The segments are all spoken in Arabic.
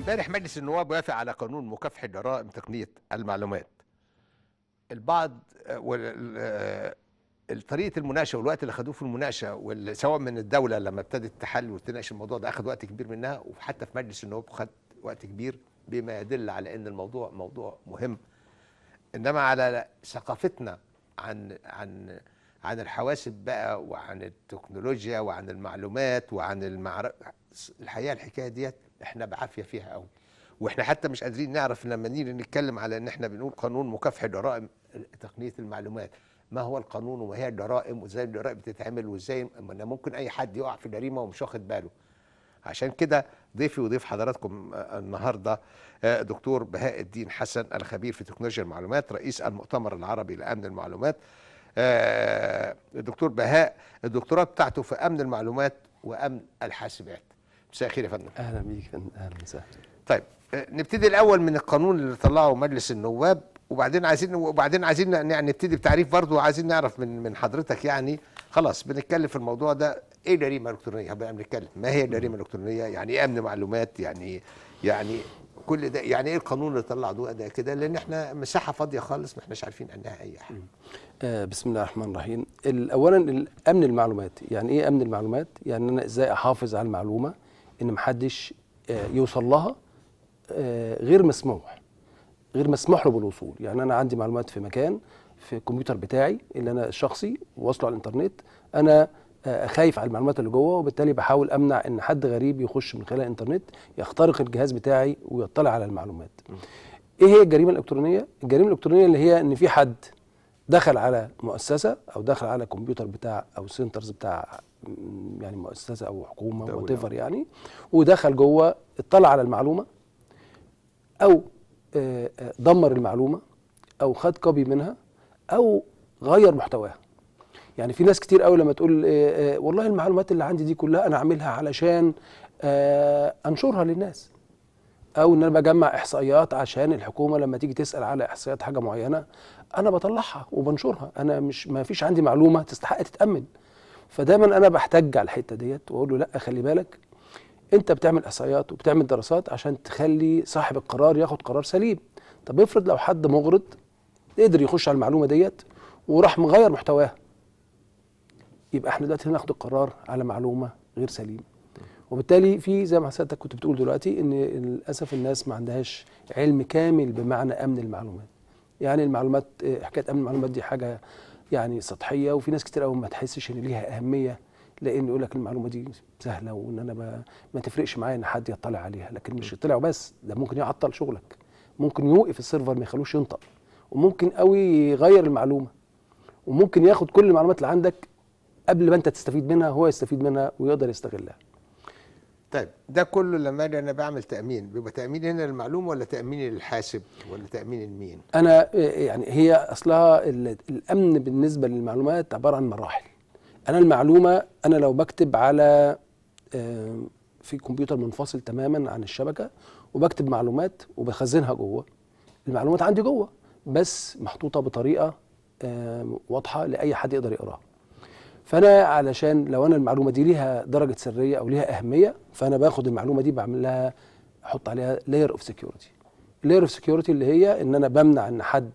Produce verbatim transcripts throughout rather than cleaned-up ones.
امبارح مجلس النواب وافق على قانون مكافحة جرائم تقنية المعلومات. البعض طريقة المناقشة والوقت اللي خدوه في المناقشة، سواء من الدولة لما ابتدت تحل وتناقش الموضوع ده أخذ وقت كبير منها، وحتى في مجلس النواب خد وقت كبير، بما يدل على أن الموضوع موضوع مهم. إنما على ثقافتنا عن عن عن الحواسب بقى، وعن التكنولوجيا، وعن المعلومات، وعن المعرفة، الحقيقة الحكاية ديت احنا بعافية فيها قوي، واحنا حتى مش قادرين نعرف لما نيجي نتكلم على ان احنا بنقول قانون مكافحة جرائم تقنية المعلومات، ما هو القانون وما هي الجرائم وازاي الجرائم بتتعمل، وازاي ممكن اي حد يقع في جريمة ومش واخد باله. عشان كده ضيفي وضيف حضراتكم النهارده دكتور بهاء الدين حسن، الخبير في تكنولوجيا المعلومات، رئيس المؤتمر العربي لأمن المعلومات. الدكتور بهاء الدكتوراه بتاعته في أمن المعلومات وأمن الحاسبات. مساء الخير يا فندم. اهلا بيك يا فندم. اهلا وسهلا. طيب نبتدي الاول من القانون اللي طلعه مجلس النواب، وبعدين عايزين وبعدين عايزين يعني نبتدي بتعريف برضه، وعايزين نعرف من من حضرتك، يعني خلاص بنتكلم في الموضوع ده، ايه جريمه الكترونيه؟ بقى بنتكلم ما هي الجريمه الالكترونيه، يعني ايه امن معلومات، يعني يعني كل ده، يعني ايه القانون اللي طلع ده كده، لان احنا مساحه فاضيه خالص ما احناش عارفين عنها اي حاجه. آه بسم الله الرحمن الرحيم. اولا امن المعلومات، يعني ايه امن المعلومات؟ يعني انا ازاي احافظ على المعلومه ان محدش آه يوصل لها آه غير مسموح غير مسموح له بالوصول. يعني انا عندي معلومات في مكان في الكمبيوتر بتاعي اللي انا الشخصي واصله على الانترنت، انا آه خايف على المعلومات اللي جوه، وبالتالي بحاول امنع ان حد غريب يخش من خلال الانترنت يخترق الجهاز بتاعي ويطلع على المعلومات. م. ايه هي الجريمه الالكترونيه؟ الجريمه الالكترونيه اللي هي ان في حد دخل على مؤسسه او دخل على كمبيوتر بتاع او سنترز بتاع يعني مؤسسه او حكومه وات ايفر يعني، ودخل جوه اطلع على المعلومه او دمر المعلومه او خد كوبي منها او غير محتواها. يعني في ناس كتير قوي لما تقول والله المعلومات اللي عندي دي كلها انا عاملها علشان انشرها للناس، او ان انا بجمع احصائيات عشان الحكومه لما تيجي تسال على احصائيات حاجه معينه انا بطلعها وبنشرها، انا مش ما فيش عندي معلومه تستحق تتامن. فدايما انا بحتج على الحته ديت واقول له لا، خلي بالك، انت بتعمل احصائيات وبتعمل دراسات عشان تخلي صاحب القرار ياخد قرار سليم. طب افرض لو حد مغرض قدر يخش على المعلومه ديت وراح مغير محتواها، يبقى احنا دلوقتي هناخد القرار على معلومه غير سليمه. وبالتالي في زي ما حضرتك كنت بتقول دلوقتي ان للاسف الناس ما عندهاش علم كامل بمعنى امن المعلومات. يعني المعلومات، حكايه امن المعلومات دي حاجه يعني سطحيه، وفي ناس كتير قوي ما تحسش ان ليها اهميه، لان يقول لك المعلومه دي سهله وان انا ما تفرقش معايا ان حد يطلع عليها. لكن مش يطلع بس، ده ممكن يعطل شغلك، ممكن يوقف السيرفر ما يخلوش ينطق، وممكن قوي يغير المعلومه، وممكن ياخد كل المعلومات اللي عندك قبل ما انت تستفيد منها هو يستفيد منها ويقدر يستغلها. طيب ده كله لما انا بعمل تامين، بيبقى تامين هنا للمعلومه ولا تامين للحاسب ولا تامين لمين؟ انا يعني هي اصلها الامن بالنسبه للمعلومات عباره عن مراحل. انا المعلومه انا لو بكتب على في كمبيوتر منفصل تماما عن الشبكه وبكتب معلومات وبخزنها جوه، المعلومات عندي جوه بس محطوطه بطريقه واضحه لاي حد يقدر يقراها. فانا علشان لو انا المعلومه دي ليها درجه سريه او ليها اهميه، فانا باخد المعلومه دي بعمل لها احط عليها لاير اوف سكيورتي. لاير اوف سكيورتي اللي هي ان انا بمنع ان حد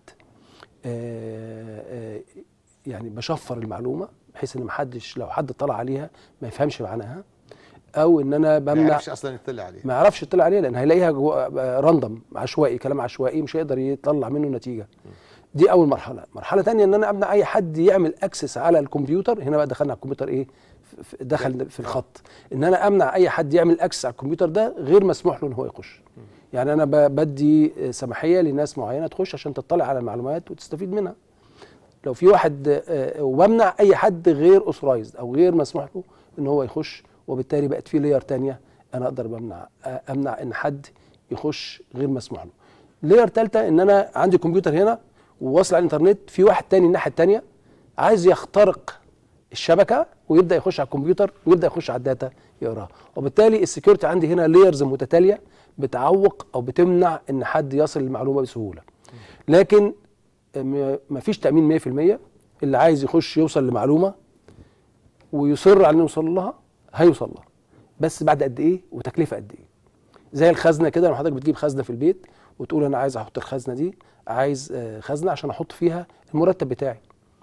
آآ آآ يعني بشفر المعلومه بحيث ان محدش لو حد طلع عليها ما يفهمش معناها، او ان انا بمنع ما يعرفش اصلا يطلع عليها، ما يعرفش يطلع عليها لان هيلاقيها راندوم عشوائي، كلام عشوائي مش هيقدر يطلع منه نتيجه. دي اول مرحله. مرحله ثانيه ان انا امنع اي حد يعمل اكسس على الكمبيوتر. هنا بقى دخلنا على الكمبيوتر ايه، دخل في الخط، ان انا امنع اي حد يعمل اكسس على الكمبيوتر ده غير مسموح له ان هو يخش. يعني انا بدي سماحيه لناس معينه تخش عشان تطلع على المعلومات وتستفيد منها. لو في واحد، وبمنع اي حد غير اوثرايزد او غير مسموح له ان هو يخش، وبالتالي بقت في لاير ثانيه انا اقدر بمنع امنع ان حد يخش غير مسموح له. لاير ثالثه ان انا عندي كمبيوتر هنا وواصل على الانترنت، في واحد تاني الناحيه الثانيه عايز يخترق الشبكه ويبدا يخش على الكمبيوتر ويبدا يخش على الداتا يقراها، وبالتالي السكيورتي عندي هنا لايرز متتاليه بتعوق او بتمنع ان حد يصل للمعلومه بسهوله. لكن مفيش تامين مية في المية. اللي عايز يخش يوصل لمعلومه ويصر على انه يوصل لها هيوصل لها، بس بعد قد ايه وتكلفه قد ايه. زي الخزنه كده، لما حضرتك بتجيب خزنه في البيت وتقول انا عايز احط الخزنه دي، عايز آه خزنه عشان احط فيها المرتب بتاعي.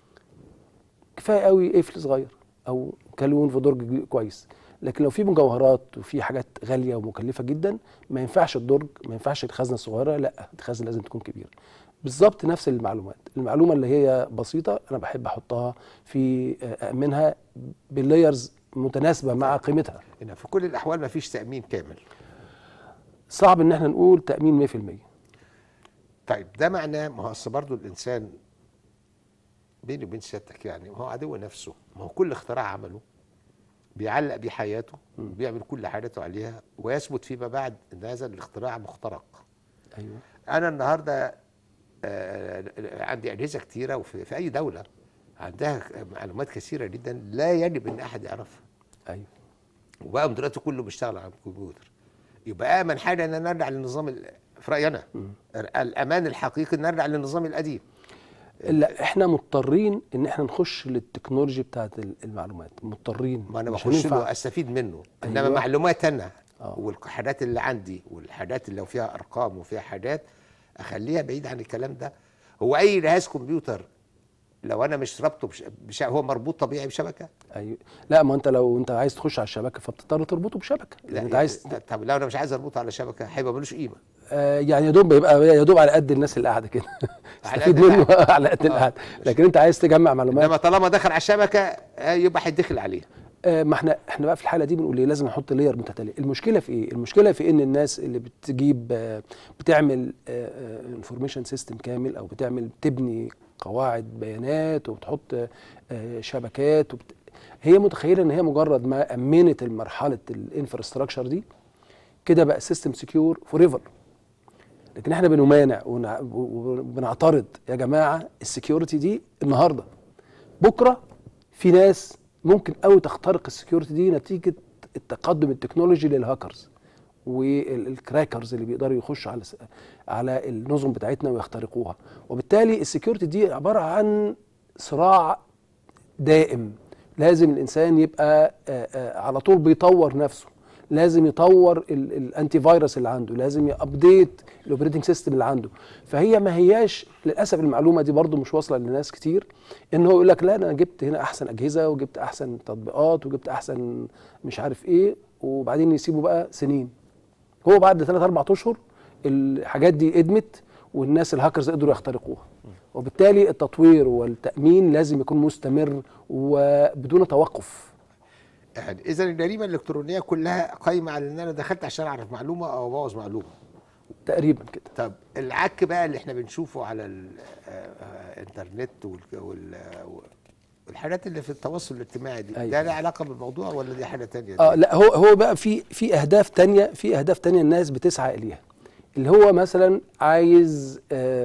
كفايه قوي قفل صغير او كالون في درج كويس. لكن لو في مجوهرات وفي حاجات غاليه ومكلفه جدا، ما ينفعش الدرج، ما ينفعش الخزنه الصغيره، لا الخزنه لازم تكون كبيره. بالظبط نفس المعلومات، المعلومه اللي هي بسيطه انا بحب احطها في امنها باللايرز متناسبه مع قيمتها. هنا في كل الاحوال ما فيش تامين كامل. صعب ان احنا نقول تامين مية في المية. طيب ده معناه ما هو اصل برضه الانسان بيني وبين سيادتك يعني ما هو عدو نفسه، ما هو كل اختراع عمله بيعلق بيه حياته وبيعمل كل حياته عليها، ويثبت فيما بعد ان هذا الاختراع مخترق. ايوه. انا النهارده آه عندي اجهزه كتيره، وفي في اي دوله عندها معلومات كثيره جدا لا يجب ان احد يعرفها. ايوه. وبقى دلوقتي كله بيشتغل على الكمبيوتر. يبقى امن حاجه ان نرجع للنظام، في رايي انا الامان الحقيقي ان نرجع للنظام القديم. لا احنا مضطرين ان احنا نخش للتكنولوجيا بتاعت المعلومات، مضطرين. ما انا بخش له استفيد منه. انما أيوة. معلومات انا آه. والحاجات اللي عندي والحاجات اللي لو فيها ارقام وفيها حاجات اخليها بعيد عن الكلام ده. هو اي جهاز كمبيوتر لو انا مش رابطه بش... بش... هو مربوط طبيعي بشبكه؟ ايوه. لا ما انت لو انت عايز تخش على الشبكه فبتضطر تربطه بشبكه. لا انت عايز طب لو انا مش عايز اربطه على شبكه هيبقى ملوش قيمه. آه يعني يا دوب بيبقى يا دوب على قد الناس اللي قاعده كده استفيد منه على قد القعده. لكن انت عايز تجمع معلومات، انما طالما دخل على الشبكه يبقى هيدخل عليها. آه ما احنا احنا بقى في الحاله دي بنقول ايه؟ لازم نحط لاير متتاليه. المشكله في ايه؟ المشكله في ان الناس اللي بتجيب آه بتعمل انفورميشن سيستم كامل، او بتعمل بتبني قواعد بيانات وبتحط آه شبكات وبت... هي متخيله ان هي مجرد ما امنت المرحله الانفراستراكشر دي كده بقى سيستم سكيور فور ايفر. لكن احنا بنمانع وبنعترض، يا جماعه السكيورتي دي النهارده، بكره في ناس ممكن قوي تخترق السكيورتي دي نتيجه التقدم التكنولوجي للهاكرز والكراكرز اللي بيقدروا يخشوا على على النظم بتاعتنا ويخترقوها. وبالتالي السكيورتي دي عباره عن صراع دائم، لازم الانسان يبقى على طول بيطور نفسه، لازم يطور الانتي فيروس اللي عنده، لازم يابديت الاوبريتنج سيستم اللي عنده. فهي ما هياش للاسف المعلومه دي برضو مش واصله لناس كتير، ان هو يقول لك لا انا جبت هنا احسن اجهزه وجبت احسن تطبيقات وجبت احسن مش عارف ايه، وبعدين يسيبوا بقى سنين. هو بعد ثلاث اربع اشهر الحاجات دي ادمت والناس الهاكرز قدروا يخترقوها. وبالتالي التطوير والتامين لازم يكون مستمر وبدون توقف. يعني اذا الجريمه الالكترونيه كلها قايمه على ان انا دخلت عشان اعرف معلومه او ابوظ معلومه تقريبا كده. طب العك بقى اللي احنا بنشوفه على الانترنت والحاجات اللي في التواصل الاجتماعي دي، أيوة. ده له علاقه بالموضوع ولا دي حاجه ثانيه؟ اه لا هو هو بقى في في اهداف ثانيه، في اهداف ثانيه الناس بتسعى اليها، اللي هو مثلا عايز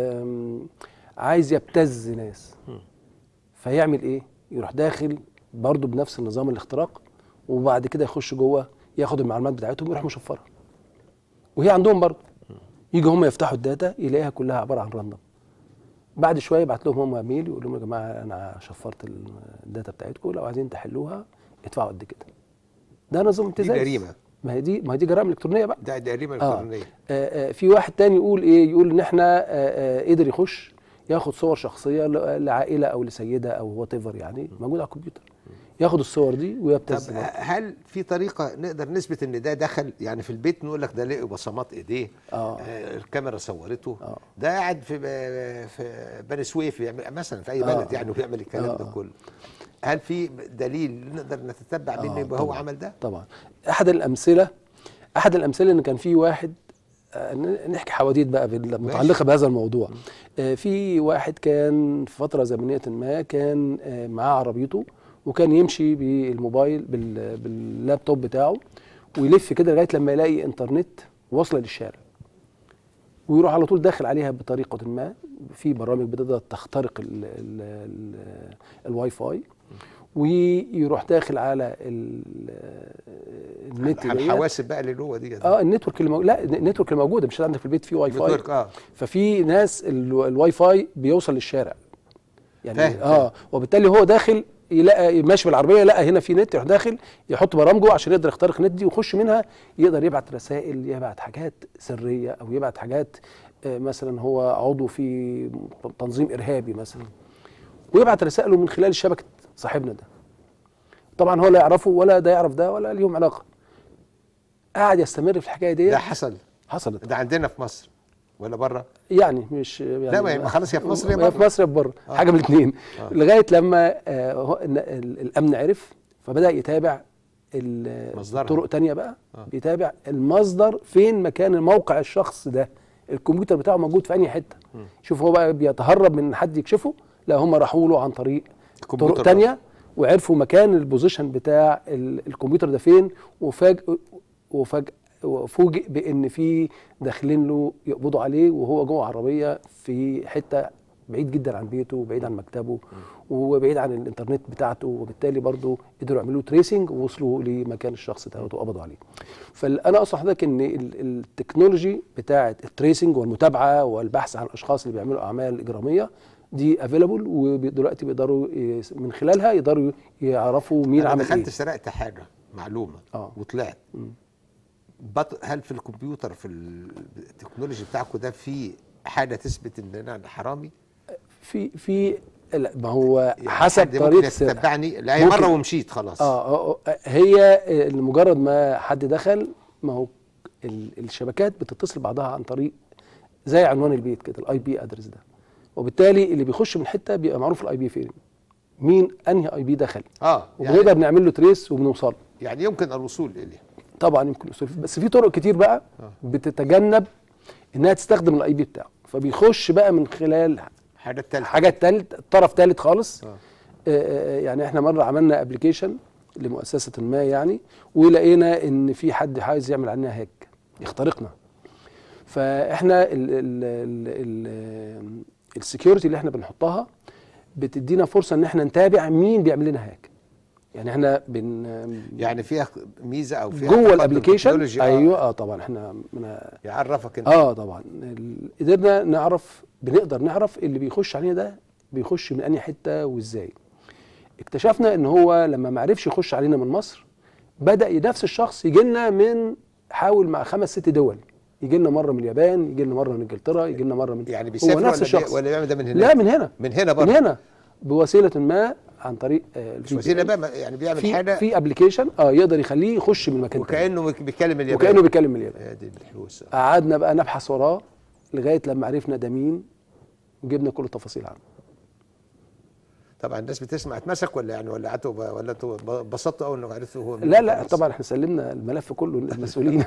عايز يبتز ناس، فيعمل ايه؟ يروح داخل برضه بنفس النظام الاختراق، وبعد كده يخش جوه ياخد المعلومات بتاعتهم ويروح مشفرها. وهي عندهم برضه يجي هم يفتحوا الداتا يلاقيها كلها عباره عن راندوم. بعد شويه يبعت لهم هم ميل يقول لهم يا جماعه انا شفرت الداتا بتاعتكم، لو عايزين تحلوها ادفعوا قد كده. ده نظام امتزاز. دي جريمه. ما هي دي ما هي دي جرائم الكترونيه بقى. ده جريمه الكترونيه. آه. آه في واحد تاني يقول ايه؟ يقول ان احنا آه آه قدر يخش ياخد صور شخصيه لعائله او لسيده او وات ايفر يعني موجود على الكمبيوتر، ياخد الصور دي ويبتز. طب هل في طريقه نقدر نثبت ان ده دخل يعني في البيت؟ نقول لك ده لقوا بصمات ايديه، آه. آه الكاميرا صورته، آه. ده قاعد في في بني سويف يعمل مثلا في اي بلد آه. يعني وبيعمل الكلام آه. ده كله. هل في دليل نقدر نتتبع بيه آه. ان هو عمل ده؟ طبعا. احد الامثله احد الامثله ان كان في واحد، نحكي حواديت بقى متعلقه بهذا الموضوع. آه في واحد كان في فتره زمنيه ما كان آه معاه عربيته وكان يمشي بالموبايل باللابتوب بتاعه ويلف كده لغايه لما يلاقي انترنت واصله للشارع، ويروح على طول داخل عليها بطريقه ما. في برامج بتقدر تخترق ال ال ال الواي فاي، ويروح داخل على النت. الحواسب بقى اللي جوه دي اه النتورك اللي موجود، لا النتورك الموجوده مش عندك في البيت في واي فاي. اه ففي ناس الواي فاي بيوصل للشارع يعني. فهم. اه وبالتالي هو داخل يلاقي ماشي بالعربيه يلاقي هنا في نت، يروح داخل يحط برامجه عشان يقدر يخترق النت دي ويخش منها، يقدر يبعت رسائل، يبعت حاجات سريه او يبعت حاجات مثلا هو عضو في تنظيم ارهابي مثلا، ويبعت رسائله من خلال شبكه صاحبنا ده. طبعا هو لا يعرفه ولا ده يعرف ده ولا ليهم علاقه. قاعد يستمر في الحكايه دي. ده حصل حصلت ده عندنا في مصر ولا بره؟ يعني مش يعني لا ما خلاص يا في مصر يا في مصر يا في بره، آه. حاجه من الاثنين. آه. لغايه لما آه الامن عرف فبدا يتابع الطرق تانية بقى. آه. بيتابع المصدر فين مكان موقع الشخص ده، الكمبيوتر بتاعه موجود في انهي حته. م. شوف هو بقى بيتهرب من حد يكشفه، لا هم راحوا له عن طريق طرق تانية وعرفوا مكان البوزيشن بتاع الكمبيوتر ده فين، وفاجئ وفاجئ وفوجئ بان في داخلين له يقبضوا عليه وهو جوه عربيه في حته بعيد جدا عن بيته وبعيد عن مكتبه وبعيد عن الانترنت بتاعته، وبالتالي برضه قدروا يعملوا تريسنج ووصلوا لمكان الشخص ده وقبضوا عليه. فانا اقصد حضرتك ان التكنولوجي بتاعه التريسنج والمتابعه والبحث عن الاشخاص اللي بيعملوا اعمال اجراميه دي افيلابل، ودلوقتي بيقدروا من خلالها يقدروا يعرفوا مين عمل ايه. دخلت سرقت حاجه معلومه آه. وطلعت، هل في الكمبيوتر في التكنولوجي بتاعكم ده في حاجه تثبت ان انا حرامي؟ في في ما هو حسب طريقه تتبعني لا هي مره ومشيت خلاص. اه هي مجرد ما حد دخل، ما هو الشبكات بتتصل بعضها عن طريق زي عنوان البيت كده، الاي بي ادرس ده، وبالتالي اللي بيخش من حته بيبقى معروف الاي بي فين، مين انهي اي بي دخل اه وبنقدر يعني نعمل له تريس وبنوصل. يعني يمكن الوصول اليه طبعا يمكن الوصول، بس في طرق كتير بقى آه. بتتجنب انها تستخدم الاي بي بتاعه، فبيخش بقى من خلال حاجه ثالثه حاجه ثالثه طرف ثالث خالص. آه. آه يعني احنا مره عملنا ابلكيشن لمؤسسه ما يعني، ولقينا ان في حد عايز يعمل علينا هاك يخترقنا، فاحنا السكيورتي اللي احنا بنحطها بتدينا فرصه ان احنا نتابع مين بيعمل لنا هاك. يعني احنا بن يعني فيها ميزه او فيها جوه الابلكيشن. ايوه اه طبعا احنا من يعرفك انت. اه طبعا قدرنا نعرف، بنقدر نعرف اللي بيخش علينا ده بيخش من انهي حته وازاي. اكتشفنا ان هو لما ما عرفش يخش علينا من مصر، بدا نفس الشخص يجي لنا من حاول مع خمس ست دول، يجي لنا مره من اليابان، يجي لنا مره من انجلترا، يجي لنا مره من يعني بيسافر نفس ولا الشخص ولا بيعمل ده من هنا؟ لا من هنا من هنا برضه من هنا بوسيله ما عن طريق آه مش وسيله بقى يعني بيعمل في حاجه في ابلكيشن اه يقدر يخليه يخش من مكان وكانه بيتكلم اليابان وكانه بيتكلم اليابان. يا دي الحوسه. قعدنا بقى نبحث وراه لغايه لما عرفنا ده مين وجبنا كل التفاصيل عنه. طبعا الناس بتسمع اتمسك ولا يعني ولا قعدتوا ولا انتوا اتبسطتوا قوي انه عرفتوا هو لا لا طبعا احنا سلمنا الملف كله للمسؤولين.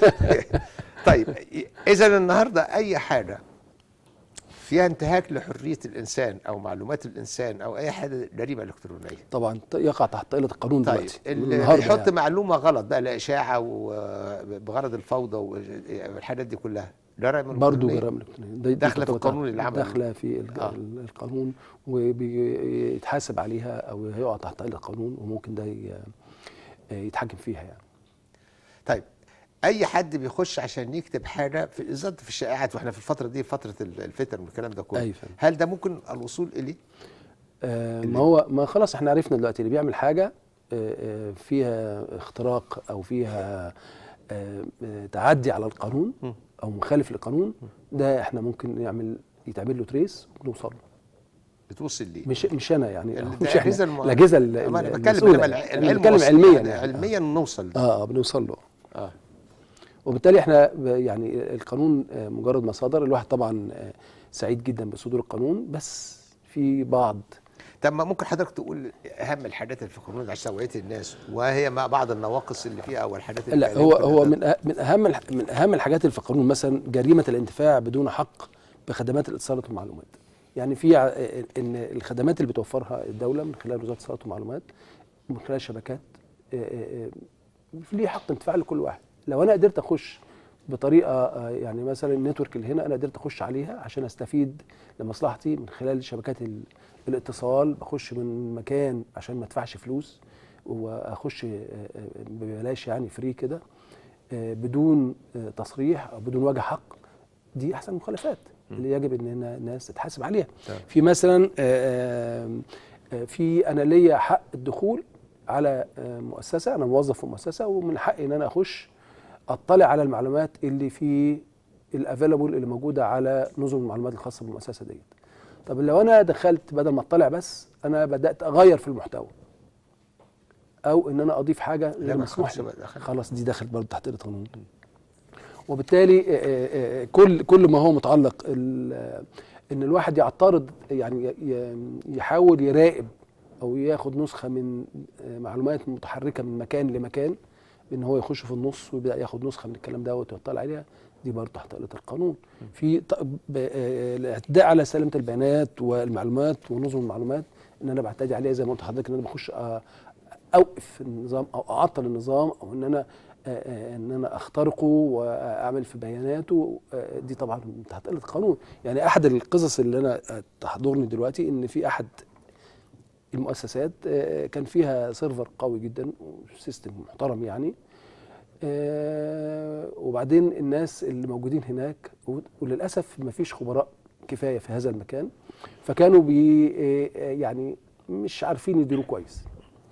طيب اذا النهارده اي حاجه فيها انتهاك لحريه الانسان او معلومات الانسان او اي حاجه جريمه الكترونيه طبعا يقع تحت طائله القانون. طيب دلوقتي اللي يحط يعني معلومه غلط بقى لاشاعه وبغرض الفوضى والحاجات دي كلها جرائم برضه جرائم الكترونيه داخله في القانون اللي عمله، داخله في آه. القانون وبيتحاسب عليها او هيقع تحت طائله القانون وممكن ده يتحكم فيها يعني. طيب اي حد بيخش عشان يكتب حاجه في بالذات في الشائعات، واحنا في الفتره دي فتره الفتن والكلام ده كله، هل ده ممكن الوصول اليه؟ آه ما هو ما خلاص احنا عرفنا دلوقتي اللي بيعمل حاجه آه فيها اختراق او فيها آه تعدي على القانون او مخالف للقانون، ده احنا ممكن نعمل يتعمل له تريس ونوصل له. بتوصل ليه؟ مش مش انا يعني مش احنا الاجهزه انا بتكلم العلم علميا يعني. علميا نوصل اه بنوصل له. اه وبالتالي احنا يعني القانون مجرد ما صدر الواحد طبعا سعيد جدا بصدور القانون، بس في بعض. طب ما ممكن حضرتك تقول اهم الحاجات اللي في القانون عشان توعيه الناس وهي مع بعض النواقص اللي فيها او الحاجات اللي لا هو هو من من اهم من اهم الحاجات اللي في القانون مثلا جريمه الانتفاع بدون حق بخدمات الاتصالات والمعلومات. يعني في ان الخدمات اللي بتوفرها الدوله من خلال وزاره الاتصالات والمعلومات من خلال الشبكات ليه حق انتفاع لكل واحد. لو انا قدرت اخش بطريقه يعني مثلا النتورك اللي هنا انا قدرت اخش عليها عشان استفيد لمصلحتي من خلال شبكات الاتصال، بخش من مكان عشان ما ادفعش فلوس واخش ببلاش يعني فري كده بدون تصريح او بدون وجه حق، دي احسن المخالفات اللي يجب ان الناس تتحاسب عليها. في مثلا في انا ليا حق الدخول على مؤسسه، انا موظف في مؤسسه ومن حقي ان انا اخش اطلع على المعلومات اللي في الافيلابل اللي موجوده على نظم المعلومات الخاصه بالمؤسسه ديت. طب لو انا دخلت بدل ما اطلع بس انا بدات اغير في المحتوى او ان انا اضيف حاجه غير مسموح لي، خلاص دي دخلت برضه تحت القانون. وبالتالي كل كل ما هو متعلق ان الواحد يعترض، يعني يحاول يراقب او ياخد نسخه من معلومات متحركه من مكان لمكان، ان هو يخش في النص ويبدا ياخد نسخه من الكلام دوت ويطلع عليها، دي برضه تحت اطار القانون. في الاعتداء على سلامه البيانات والمعلومات ونظم المعلومات، ان انا بعتدي عليها زي ما قلت لحضرتك، ان انا بخش اوقف النظام او اعطل النظام او ان انا ان انا اخترقه واعمل في بياناته، دي طبعا تحت اطار القانون. يعني احد القصص اللي انا تحضرني دلوقتي ان في احد المؤسسات كان فيها سيرفر قوي جدا وسيستم محترم يعني، وبعدين الناس اللي موجودين هناك وللاسف ما فيش خبراء كفايه في هذا المكان، فكانوا بي يعني مش عارفين يديروه كويس.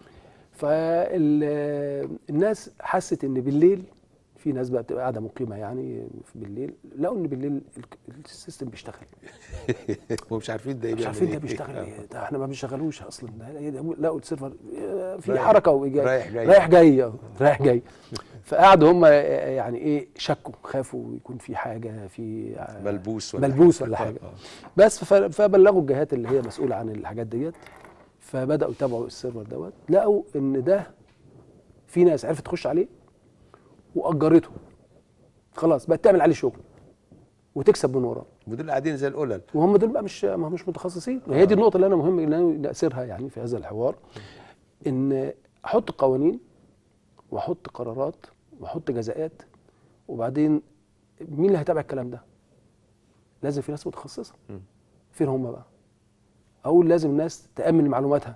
فالناس حست ان بالليل في ناس بقى بتبقى قاعده مقيمه يعني بالليل، لقوا ان بالليل السيستم بيشتغل ومش عارفين ده مش عارفين ده بيشتغل ايه، ده احنا ما بنشغلوش اصلا، لقوا السيرفر في حركه وجاي رايح جاي رايح جاي رايح جاي فقعدوا هم يعني ايه شكوا، خافوا يكون في حاجه في ملبوس ولا ملبوس ولا حاجه. بس فبلغوا الجهات اللي هي مسؤوله عن الحاجات ديت، فبداوا يتابعوا السيرفر دوت، لقوا ان ده في ناس عرفت تخش عليه واجرته، خلاص بقت تعمل عليه شغل وتكسب من وراه، ودول قاعدين زي القلل، وهم دول بقى مش ما مش متخصصين. وهي دي النقطه اللي انا مهم ان انا اسيرها يعني في هذا الحوار، ان احط قوانين واحط قرارات واحط جزاءات، وبعدين مين اللي هيتابع الكلام ده؟ لازم في ناس متخصصه. فين هم بقى؟ اقول لازم الناس تامن معلوماتها.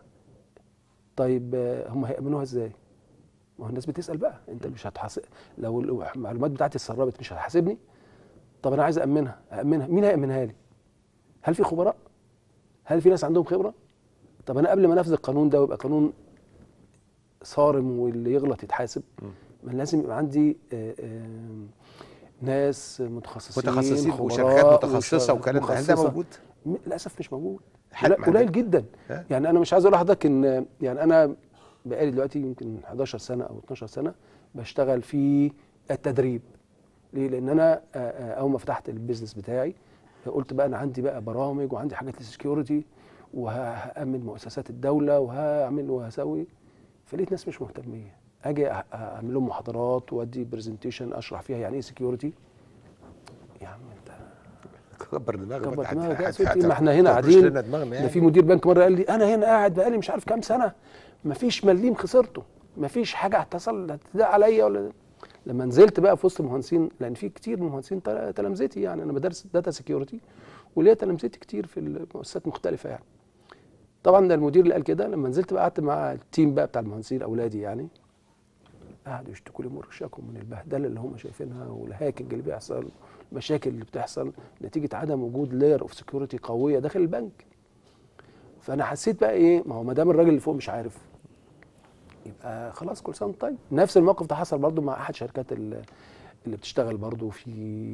طيب هم هيامنوها ازاي؟ ما هو الناس بتسال بقى، انت مش هتحاسب لو المعلومات بتاعتي اتسربت، مش هتحاسبني؟ طب انا عايز امنها، امنها مين هيامنها لي؟ هل في خبراء؟ هل في ناس عندهم خبره؟ طب انا قبل ما انفذ القانون ده ويبقى قانون صارم واللي يغلط يتحاسب، ما لازم يبقى عندي آآ آآ ناس متخصصين متخصصين وشركات متخصصه وكلام ده. هل ده موجود؟ للاسف مش موجود، قليل جدا. يعني انا مش عايز اقول لحضرتك ان يعني انا بقالي دلوقتي يمكن حداشر سنه او اتناشر سنه بشتغل في التدريب. ليه؟ لان انا اول ما فتحت البيزنس بتاعي قلت بقى انا عندي بقى برامج وعندي حاجات للسكيورتي وهامن مؤسسات الدوله وهعمل وهسوي، فلقيت ناس مش مهتميه. اجي اعمل لهم محاضرات وادي برزنتيشن اشرح فيها يعني ايه سكيورتي، يا عم انت كبر دماغك، كبر دماغك، ما احنا هنا قاعدين. ده في مدير بنك مره قال لي انا هنا قاعد بقالي مش عارف كام سنه ما فيش مليم خسرته، ما فيش حاجه هتصل هتضايق عليا ولا. لما نزلت بقى في وسط المهندسين، لان في كتير من المهندسين تلامذتي، يعني انا بدرس داتا سكيورتي وليا تلامذتي كتير في المؤسسات مختلفه يعني. طبعا ده المدير اللي قال كده. لما نزلت بقى قعدت مع التيم بقى بتاع المهندسين اولادي يعني، قعدوا يشتكوا لي مرشاكم من البهدله اللي هم شايفينها والهاكينج اللي بيحصل، المشاكل اللي بتحصل نتيجه عدم وجود لاير اوف سكيورتي قويه داخل البنك. فانا حسيت بقى ايه، ما هو ما دام الراجل اللي فوق مش عارف يبقى خلاص كل سنه طيب. نفس الموقف ده حصل برضو مع احد شركات اللي بتشتغل برضو في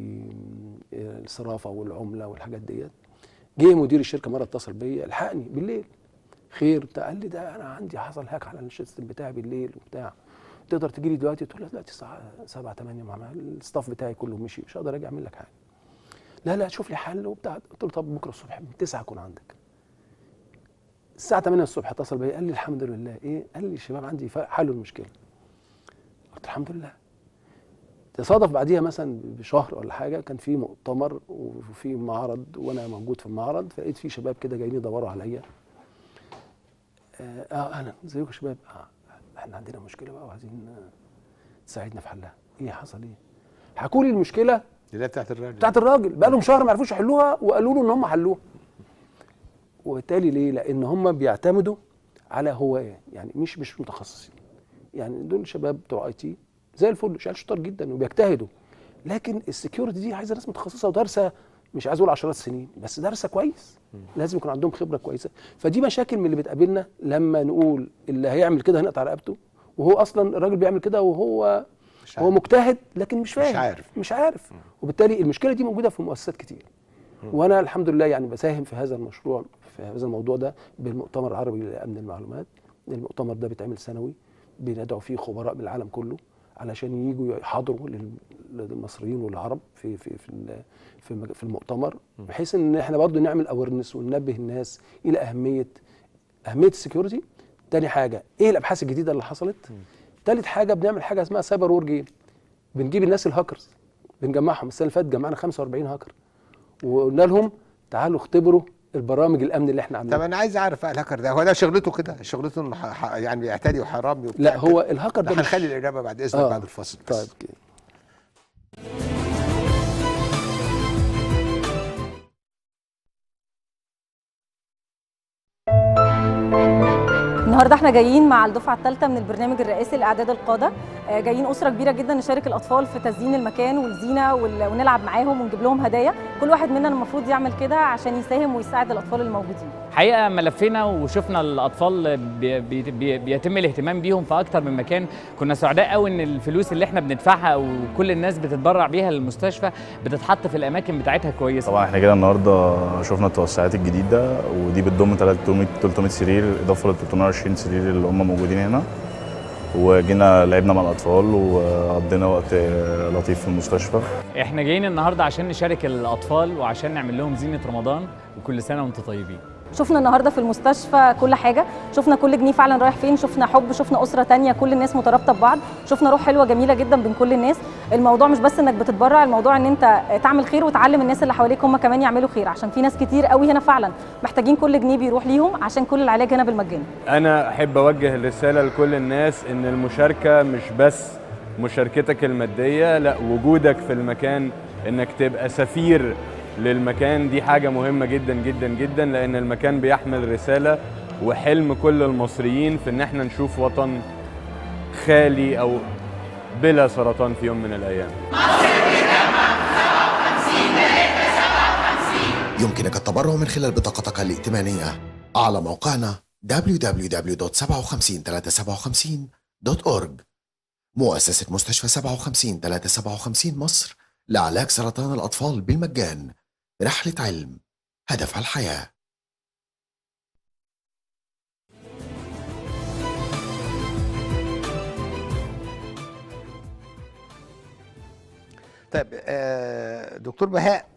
الصرافه والعمله والحاجات ديت. جه مدير الشركه مره اتصل بيا الحقني بالليل، خير بتاع، قال لي ده انا عندي حصل هاك على السيستم بتاعي بالليل وبتاع، تقدر تجي لي دلوقتي؟ قلت له دلوقتي الساعه سبعة تمانية مع الستاف بتاعي كله مشي، مش هقدر اجي اعمل لك حاجه. لا لا شوف لي حل وبتاع. قلت له طب بكره الصبح من تسعة اكون عندك. الساعه تمانية الصبح اتصل بيا قال لي الحمد لله. ايه؟ قال لي الشباب عندي حلوا المشكله. قلت الحمد لله. تصادف بعديها مثلا بشهر ولا حاجه كان في مؤتمر وفي معرض وانا موجود في المعرض، فلقيت في شباب كده جايين يدوروا عليا. اه اهلا ازيكم يا شباب، آه احنا عندنا مشكله بقى وعايزين تساعدنا في حلها. ايه حصل ايه؟ حكوا لي المشكله اللي هي بتاعت الراجل بتاعت الراجل بقى لهم شهر ما عرفوش يحلوها، وقالوا له ان هم حلوها. وبالتالي ليه؟ لان هم بيعتمدوا على هوايه، يعني مش مش متخصصين. يعني دول شباب بتوع اي تي زي الفل، شغال شطار جدا وبيجتهدوا، لكن السكيورتي دي عايزه ناس متخصصه ودارسه مش عايز اقول عشرات السنين، بس دارسه كويس، لازم يكون عندهم خبره كويسه. فدي مشاكل من اللي بتقابلنا لما نقول اللي هيعمل كده هنقطع رقبته، وهو اصلا الراجل بيعمل كده وهو مش هو مجتهد لكن مش فاهم، مش عارف مش عارف وبالتالي المشكله دي موجوده في مؤسسات كتير. وانا الحمد لله يعني بساهم في هذا المشروع، في هذا الموضوع ده بالمؤتمر العربي لامن المعلومات. المؤتمر ده بيتعمل سنوي، بندعو فيه خبراء من العالم كله علشان يجوا يحاضروا للمصريين والعرب في في في في المؤتمر، بحيث ان احنا برضو نعمل اويرنس وننبه الناس الى اهميه اهميه السكيورتي. تاني حاجه ايه الابحاث الجديده اللي حصلت. تالت حاجه بنعمل حاجه اسمها سايبر وور جيم، بنجيب الناس الهاكرز بنجمعهم. السنه اللي فاتت جمعنا خمسة وأربعين هاكر وقلنا لهم تعالوا اختبروا البرامج الامن اللي احنا عاملينها. طب انا عايز اعرف بقى الهاكر ده هو ده شغلته كده، شغلته انه يعني بيعتدي وحرامي وبتاع؟ لا هو الهاكر ده هنخلي الاجابه بعد اذنك آه. بعد الفاصل بس. طيب كده. النهارده احنا جايين مع الدفعه الثالثه من البرنامج الرئاسي لاعداد القاده، جايين اسره كبيره جدا نشارك الاطفال في تزيين المكان والزينه ونلعب معاهم ونجيب لهم هدايا. كل واحد مننا المفروض يعمل كده عشان يساهم ويساعد الاطفال الموجودين. حقيقه لما لفينا وشفنا الاطفال بي بي بي بيتم الاهتمام بيهم في اكتر من مكان، كنا سعداء قوي ان الفلوس اللي احنا بندفعها وكل الناس بتتبرع بيها للمستشفى بتتحط في الاماكن بتاعتها كويسه. طبعا احنا كده النهارده شفنا التوسعات الجديده، ودي بتضم ثلاثمية سرير اضافه ل ثلاثمية وعشرين سرير اللي هم موجودين هنا، وجينا لعبنا مع الاطفال وقضينا وقت لطيف في المستشفى. احنا جايين النهارده عشان نشارك الاطفال وعشان نعمل لهم زينه رمضان، وكل سنه وانتم طيبين. شفنا النهارده في المستشفى كل حاجه، شفنا كل جنيه فعلا رايح فين، شفنا حب، شفنا اسره تانية كل الناس مترابطه ببعض، شفنا روح حلوه جميله جدا بين كل الناس. الموضوع مش بس انك بتتبرع، الموضوع ان انت تعمل خير وتعلم الناس اللي حواليك هم كمان يعملوا خير، عشان في ناس كتير قوي هنا فعلا محتاجين كل جنيه بيروح ليهم عشان كل العلاج هنا بالمجان. انا احب اوجه الرساله لكل الناس ان المشاركه مش بس مشاركتك الماديه، لا وجودك في المكان، انك تبقى سفير للمكان، دي حاجة مهمة جدا جدا جدا، لأن المكان بيحمل رسالة وحلم كل المصريين في إن احنا نشوف وطن خالي أو بلا سرطان في يوم من الأيام. يمكنك التبرع من خلال بطاقتك الائتمانية على موقعنا دبليو دبليو دبليو دوت سبعة وخمسين ثلاثمية وسبعة وخمسين دوت أورج. مؤسسة مستشفى سبعة وخمسين ثلاثمية وسبعة وخمسين مصر لعلاج سرطان الأطفال بالمجان. رحلة علم هدفها الحياة. طيب آه دكتور بهاء،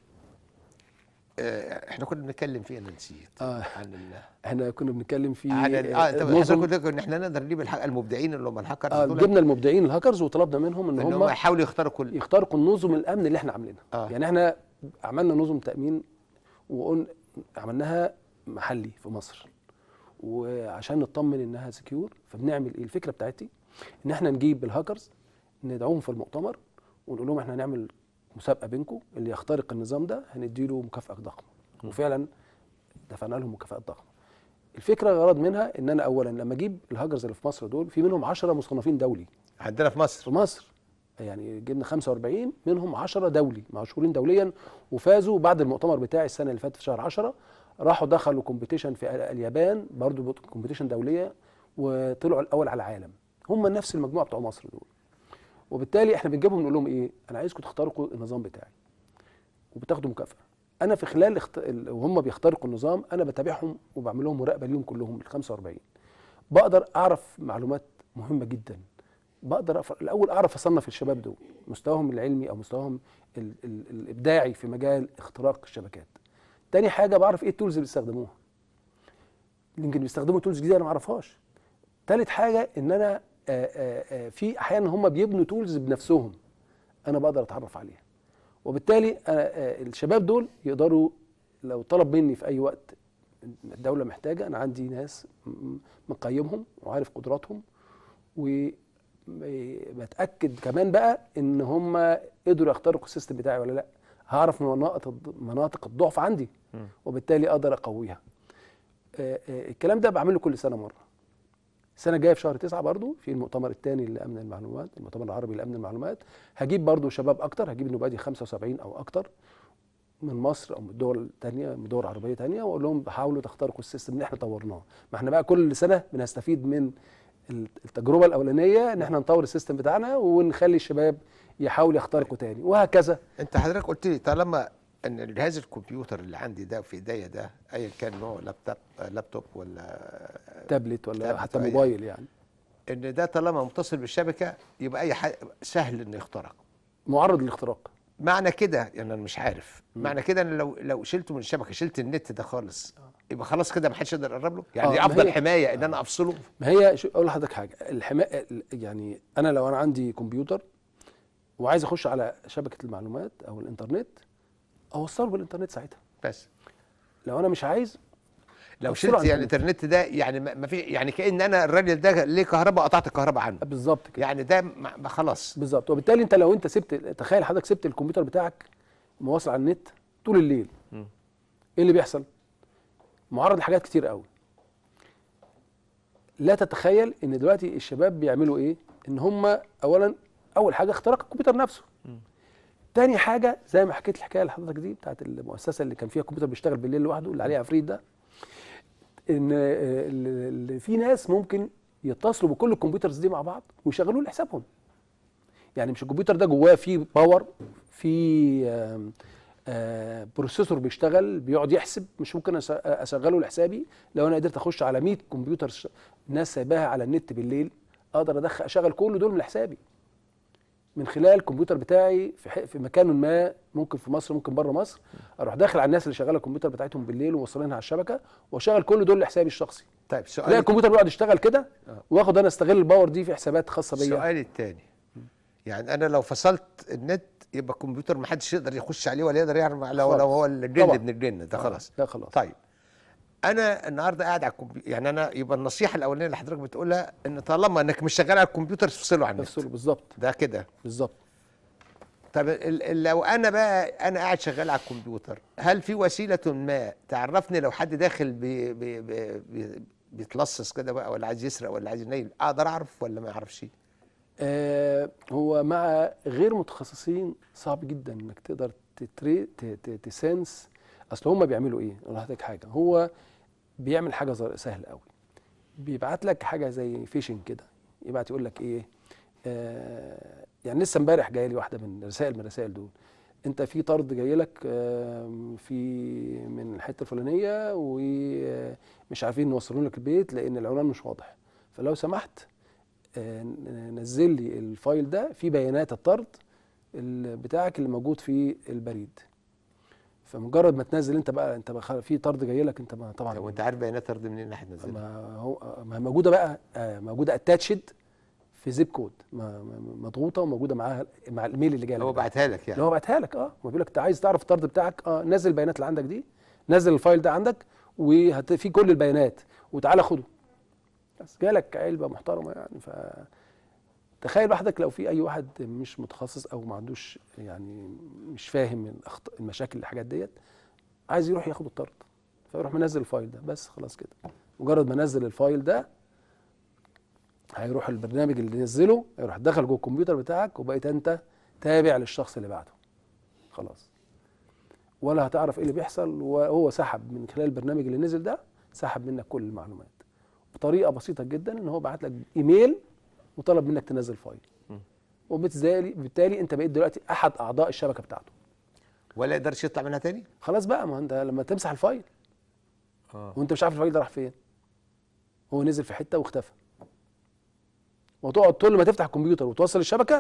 آه احنا كنا بنتكلم فيه انا نسيت آه عن ال احنا كنا بنتكلم في عن ال اه انت حضرتك قلت ان احنا نقدر نجيب المبدعين اللي هم الهاكرز آه دول. جبنا المبدعين الهاكرز وطلبنا منهم ان, إن هم يحاولوا يخترقوا ال... يخترقوا النظم الامن اللي احنا عاملينها. آه. يعني احنا عملنا نظم تامين وقلنا عملناها محلي في مصر، وعشان نطمن انها سكيور فبنعمل ايه؟ الفكره بتاعتي ان احنا نجيب الهاكرز ندعوهم في المؤتمر ونقول لهم احنا هنعمل مسابقه بينكم، اللي يخترق النظام ده هنديله مكافاه ضخمه. وفعلا دفعنا لهم مكافآت ضخمه. الفكره الغرض منها ان انا اولا لما اجيب الهاكرز اللي في مصر دول، في منهم عشرة مصنفين دولي عندنا في مصر. في مصر يعني جبنا خمسة وأربعين منهم عشرة دولي مشهورين دوليا، وفازوا بعد المؤتمر بتاعي السنه اللي فاتت في شهر عشرة، راحوا دخلوا كومبيتيشن في اليابان برضو كومبيتيشن دوليه وطلعوا الاول على العالم. هم نفس المجموعه بتوع مصر دول. وبالتالي احنا بنجيبهم نقول لهم ايه؟ انا عايزكم تخترقوا النظام بتاعي وبتاخدوا مكافاه. انا في خلال اخت... وهم بيخترقوا النظام انا بتابعهم وبعمل لهم مراقبه ليهم كلهم ال خمسة وأربعين. بقدر اعرف معلومات مهمه جدا. بقدر أف... الاول اعرف اصنف الشباب دول مستواهم العلمي او مستواهم ال... ال... الابداعي في مجال اختراق الشبكات. تاني حاجه بعرف ايه التولز اللي بيستخدموها. يمكن بيستخدموا تولز جديده انا ما اعرفهاش. تالت حاجه ان انا آآ آآ في احيانا هم بيبنوا تولز بنفسهم انا بقدر اتعرف عليها. وبالتالي الشباب دول يقدروا لو طلب مني في اي وقت الدوله محتاجه، انا عندي ناس مقيمهم وعارف قدراتهم، وبتاكد كمان بقى ان هم قدروا يخترقوا السيستم بتاعي ولا لا. هعرف مناطق مناطق الضعف عندي وبالتالي اقدر اقويها. الكلام ده بعمله كل سنه مره. السنه الجايه في شهر تسعة برضو في المؤتمر الثاني لامن المعلومات، المؤتمر العربي لامن المعلومات، هجيب برضو شباب اكتر، هجيب النوبادي خمسة وسبعين او اكتر، من مصر او من دول تانية، من دول عربيه تانية، واقول لهم حاولوا تخترقوا السيستم اللي احنا طورناه. ما احنا بقى كل سنه بنستفيد من التجربه الاولانيه ان احنا نطور السيستم بتاعنا ونخلي الشباب يحاولوا يخترقوا تاني وهكذا. انت حضرتك قلت لي طالما ان جهاز الكمبيوتر اللي عندي ده في ايديا ده ايا كان نوعه لابتوب لابتوب ولا تابلت ولا تابلت حتى أو أي- موبايل يعني، ان ده طالما متصل بالشبكه يبقى اي حاجه سهل انه يخترق. معرض للاختراق. معنى كده يعني انا مش عارف، معنى كده ان لو لو شلته من الشبكه، شلت النت ده خالص، يبقى خلاص كده ما حدش يقدر يقرب له؟ يعني آه، دي ما افضل هي- حمايه ان انا افصله؟ ما هي شو اقول لحضرتك حاجه، الحمايه يعني انا لو انا عندي كمبيوتر وعايز اخش على شبكه المعلومات او الانترنت اوصله بالانترنت ساعتها. بس لو انا مش عايز لو أفصله شلت عن يعني الانترنت ده يعني ما ما في يعني كأن انا الراجل ده ليه كهرباء قطعت الكهرباء عنه. بالظبط كده، يعني ده ما ما خلاص. بالظبط. وبالتالي انت لو انت سبت، تخيل حضرتك سبت الكمبيوتر بتاعك مواصل على النت طول الليل، م. ايه اللي بيحصل؟ معرض لحاجات كتير قوي. لا تتخيل ان دلوقتي الشباب بيعملوا ايه؟ ان هم اولا اول حاجه اختراق الكمبيوتر نفسه. م. تاني حاجه زي ما حكيت الحكايه لحضرتك دي بتاعت المؤسسه اللي كان فيها كمبيوتر بيشتغل بالليل لوحده اللي عليه عفريت ده، ان ال- في ناس ممكن يتصلوا بكل الكمبيوترز دي مع بعض ويشغلوا لحسابهم. يعني مش الكمبيوتر ده جواه فيه باور، فيه آم، آه، بروسيسور بيشتغل بيقعد يحسب، مش ممكن أش- اشغله لحسابي. لو انا قدرت اخش على مية كمبيوتر ش- ناس سايباها على النت بالليل، اقدر ادخل اشغل كل دول من حسابي من خلال الكمبيوتر بتاعي في ح- في مكان ما، ممكن في مصر ممكن بره مصر، اروح داخل على الناس اللي شغاله الكمبيوتر بتاعتهم بالليل وموصلينها على الشبكه واشغل كل دول لحسابي الشخصي. طيب تلاقي سؤال الكمبيوتر بيقعد يشتغل كده واخد انا استغل الباور دي في حسابات خاصه بيا. السؤال الثاني، يعني انا لو فصلت النت يبقى الكمبيوتر ما حدش يقدر يخش عليه ولا يقدر يعرف لو خالص. لو هو الجن طبعا. ابن الجن ده خلاص. ده خلاص. طيب انا النهارده قاعد على الكمبيوتر، يعني انا يبقى النصيحه الاولانيه اللي حضرتك بتقولها ان طالما انك مش شغال على الكمبيوتر تفصله عن النت. نفسه بالظبط ده كده. بالظبط. طب ال- ال- لو انا بقى انا قاعد شغال على الكمبيوتر، هل في وسيله ما تعرفني لو حد داخل بي بي بي بي بيتلصص كده بقى ولا عايز يسرق ولا عايز ينيل، اقدر اعرف ولا ما اعرفش؟ آه هو مع غير متخصصين صعب جدا انك تقدر تتري ت- ت- تسنس. اصل هم بيعملوا ايه؟ اقول لحضرتك حاجه، هو بيعمل حاجه زر- سهله قوي. بيبعت لك حاجه زي فيشنج كده، يبعت يقول لك ايه، آه يعني لسه امبارح جايه لي واحده من رسائل من الرسائل دول، انت في طرد جاي لك آه في من الحته الفلانيه ومش عارفين نوصلوا لك البيت لان العنوان مش واضح، فلو سمحت آه نزل لي الفايل ده فيه بيانات الطرد ال- بتاعك اللي موجود في البريد. فمجرد ما تنزل انت بقى انت بقى في طرد جاي لك انت ما طبعا وانت عارف بيانات طرد منين اللي هتنزلها؟ ما هو ما موجوده بقى آه، موجوده اتاتشد في زيب كود ما- ما- مضغوطه وموجوده معاها مع الايميل اللي جاي لك هو ده. بعتها لك يعني. اللي هو بعتها لك. اه هو بيقول لك انت عايز تعرف الطرد بتاعك، اه نزل البيانات اللي عندك دي، نزل الفايل ده عندك وهت في كل البيانات وتعالى خده. بس جالك علبه محترمه يعني. ف تخيل لوحدك لو في اي واحد مش متخصص او ما عندوش يعني مش فاهم الأخط... المشاكل الحاجات ديت، عايز يروح ياخد الطرد فيروح منزل الفايل ده بس خلاص كده. مجرد ما نزل الفايل ده هيروح البرنامج اللي نزله هيروح دخل جوه الكمبيوتر بتاعك وبقيت انت تابع للشخص اللي بعده خلاص، ولا هتعرف ايه اللي بيحصل. وهو سحب من خلال البرنامج اللي نزل ده، سحب منك كل المعلومات بطريقه بسيطه جدا، ان هو بعت لك ايميل وطلب منك تنزل فايل، وبالتالي بالتالي انت بقيت دلوقتي احد اعضاء الشبكه بتاعته. ولا يقدرش يطلع منها تاني؟ خلاص بقى، ما انت لما تمسح الفايل اه وانت مش عارف الفايل ده راح فين، هو نزل في حته واختفى، وتقعد طول ما تفتح الكمبيوتر وتوصل الشبكه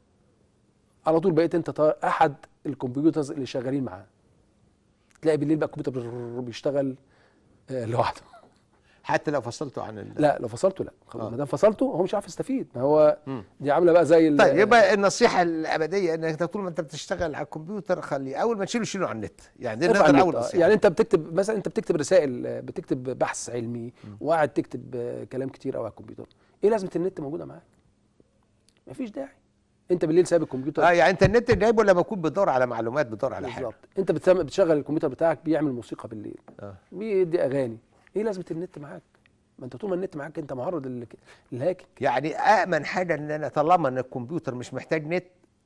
على طول بقيت انت طا- احد الكمبيوترز اللي شغالين معاه. تلاقي بالليل بقى الكمبيوتر بر- بيشتغل آه، لوحده. حتى لو فصلته عن ال... لا لو فصلته لا خلاص، آه. ما دام فصلته هو مش عارف يستفيد. ما هو مم. دي عامله بقى زي ال- طيب يبقى النصيحه الابديه انك طول ما انت بتشتغل على الكمبيوتر خليه اول ما تشيله شيله على النت، يعني دي ارفع نقدر النت. اول آه. نصيحه. يعني انت بتكتب مثلا، انت بتكتب رسائل، آه، بتكتب بحث علمي وقاعد تكتب آه، كلام كتير قوي على الكمبيوتر، ايه لازمه النت موجوده معاك؟ مفيش داعي. انت بالليل سايب الكمبيوتر. اه يعني انت النت جايبه لما تكون بتدور على معلومات، بتدور على حاجه. بالظبط. انت بتسم- بتشغل الكمبيوتر بتاعك بيعمل موسيقى بالليل، اه بيدي اغاني، ايه لازمه النت معاك؟ ما انت طول ما النت معاك انت معرض لل- للهاكينج. يعني امن حاجه ان انا طالما ان الكمبيوتر مش محتاج نت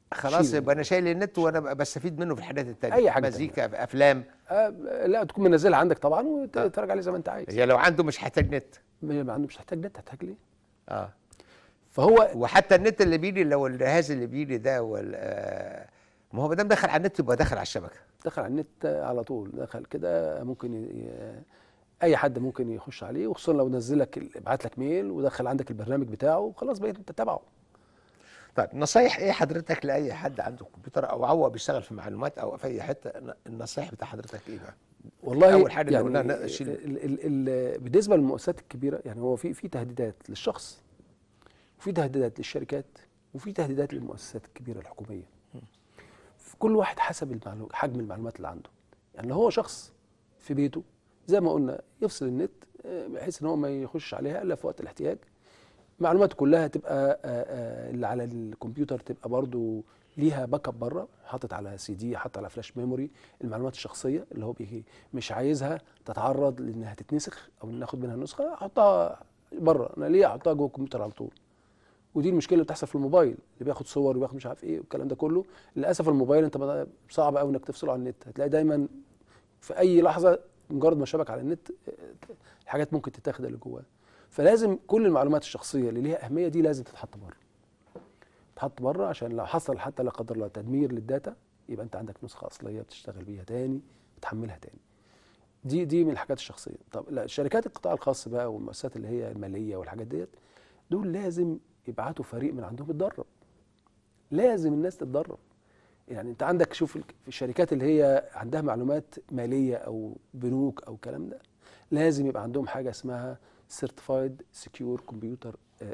خلاص شيل. يبقى انا شايل النت وانا بقى بستفيد منه في الحاجات التانية، أي حاجة مزيكا في افلام. آه لا تكون منزلها عندك طبعا وتتفرج عليه زي ما انت عايز. هي لو عنده مش هيحتاج نت. ما عنده مش هتحتاج نت، هتحتاج ليه؟ اه فهو وحتى النت اللي بيجي لو الجهاز اللي بيجي ده وال آه ما هو ما دام دخل على النت يبقى دخل على الشبكه. دخل على النت على طول، دخل كده ممكن ي... اي حد ممكن يخش عليه، وخصوصا لو نزلك ابعت لك ميل ودخل عندك البرنامج بتاعه وخلاص بقيت انت تتابعه. طيب نصايح ايه حضرتك لاي حد عنده كمبيوتر او هو بيشتغل في معلومات او في اي حته، النصايح بتاع حضرتك ايه بقى؟ والله اول حاجه يعني اللي قلناها نشيل. ال ال ال بالنسبه للمؤسسات الكبيره، يعني هو في في تهديدات للشخص وفي تهديدات للشركات وفي تهديدات للمؤسسات الكبيره الحكوميه. في كل واحد حسب المعلومات، حجم المعلومات اللي عنده. يعني لو هو شخص في بيته زي ما قلنا يفصل النت بحيث ان هو ما يخش عليها الا في وقت الاحتياج. معلوماته كلها تبقى اللي على الكمبيوتر تبقى برضو ليها باك اب بره، حاطط على سي دي، حاطط على فلاش ميموري المعلومات الشخصيه اللي هو بيه مش عايزها تتعرض لانها تتنسخ او ناخد منها نسخه، احطها بره. انا ليه احطها جوه الكمبيوتر على طول؟ ودي المشكله اللي بتحصل في الموبايل، اللي بياخد صور وبياخد مش عارف ايه والكلام ده كله. للاسف الموبايل انت صعب قوي انك تفصله عن النت، هتلاقي دايما في اي لحظه مجرد ما شبك على النت الحاجات ممكن تتاخد اللي جواه. فلازم كل المعلومات الشخصيه اللي ليها اهميه دي لازم تتحط بره، تتحط بره عشان لو حصل حتى لا قدر الله تدمير للداتا يبقى انت عندك نسخه اصليه بتشتغل بيها تاني بتحملها تاني. دي دي من الحاجات الشخصيه. طب لا، شركات القطاع الخاص بقى والمؤسسات اللي هي الماليه والحاجات ديت، دول لازم يبعتوا فريق من عندهم يتدرب. لازم الناس تتدرب. يعني انت عندك شوف في الشركات اللي هي عندها معلومات ماليه او بنوك او الكلام ده، لازم يبقى عندهم حاجه اسمها سيرتيفايد سكيور كمبيوتر،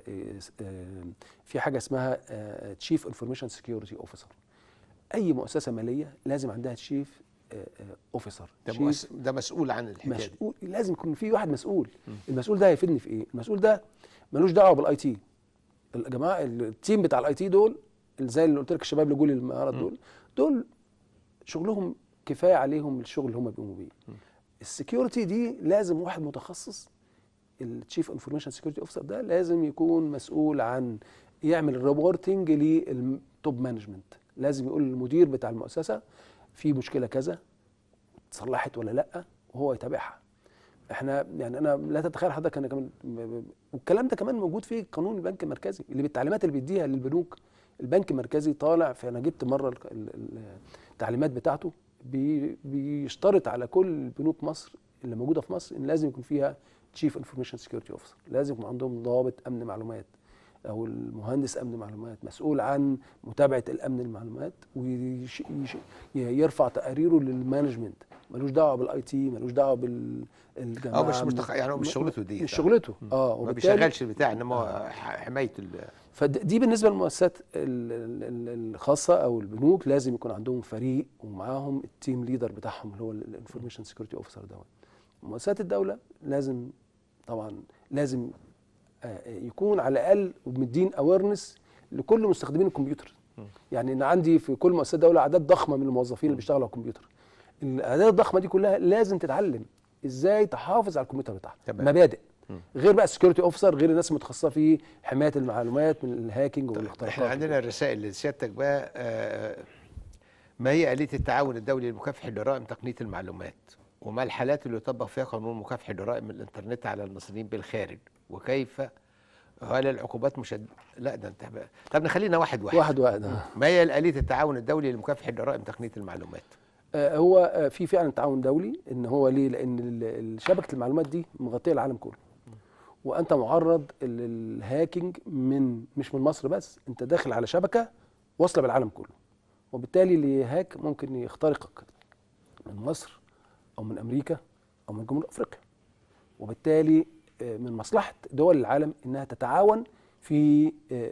في حاجه اسمها تشيف انفورميشن سكيورتي اوفيسر. اي مؤسسه ماليه لازم عندها تشيف اوفيسر، ده, ده مسؤول عن الحكايه دي. مسؤول، لازم يكون في واحد مسؤول. م. المسؤول ده هيفيدني في ايه؟ المسؤول ده ملوش دعوه بالاي تي. يا جماعه التيم بتاع الاي تي دول زي اللي قلت لك الشباب اللي جولي المعرض دول، دول شغلهم كفايه عليهم الشغل اللي هم بيقوموا بيه. السكيورتي دي لازم واحد متخصص، التشيف انفورميشن سكيورتي اوفيسر ده لازم يكون مسؤول عن يعمل ريبورتنج للتوب مانجمنت. لازم يقول للمدير بتاع المؤسسه في مشكله كذا اتصلحت ولا لا وهو يتابعها. احنا يعني انا لا تتخيل حضرتك انا كمان، والكلام ده كمان موجود في قانون البنك المركزي اللي بالتعليمات اللي بيديها للبنوك. البنك المركزي طالع، فانا جبت مره التعليمات بتاعته بي بيشترط على كل بنوك مصر اللي موجوده في مصر ان لازم يكون فيها تشيف انفورميشن سكيورتي اوفيسر، لازم يكون عندهم ضابط امن معلومات او المهندس امن معلومات مسؤول عن متابعه الامن المعلومات ويرفع تقاريره للمانجمنت. ملوش دعوه بالاي تي، ملوش دعوه بالجماعه، اه مش مستخ... يعني هو مش شغلته دي، مش شغلته. اه ما بيشغلش البتاع، انما هو حمايه ال... فدي بالنسبه للمؤسسات الخاصه او البنوك لازم يكون عندهم فريق ومعاهم التيم ليدر بتاعهم اللي هو الانفورميشن سكيورتي اوفيسر دوت. مؤسسات الدوله لازم طبعا لازم يكون على الاقل مدين اويرنس لكل مستخدمين الكمبيوتر. يعني ان عندي في كل مؤسسه دوله اعداد ضخمه من الموظفين اللي بيشتغلوا على الكمبيوتر. الاعداد الضخمه دي كلها لازم تتعلم ازاي تحافظ على الكمبيوتر بتاعها، مبادئ. غير بقى السكيورتي اوفيسر، غير الناس المتخصصه في حمايه المعلومات من الهاكينج والاختراقات. احنا عندنا الرسائل لسيادتك بقى. آه ما هي آلية التعاون الدولي لمكافحة جرائم تقنية المعلومات؟ وما الحالات اللي يطبق فيها قانون مكافحة جرائم الانترنت على المصريين بالخارج؟ وكيف هل العقوبات مشد؟ لا ده انت بقى. طب نخلينا واحد واحد واحد واحد ما هي آلية التعاون الدولي لمكافحة جرائم تقنية المعلومات؟ آه هو آه في فعلا تعاون دولي. ان هو ليه؟ لان شبكه المعلومات دي مغطيه العالم كله، وانت معرض للهاكينج من مش من مصر بس، انت داخل على شبكه واصله بالعالم كله، وبالتالي اللي هاك ممكن يخترقك من مصر او من امريكا او من جنوب افريقيا. وبالتالي من مصلحه دول العالم انها تتعاون في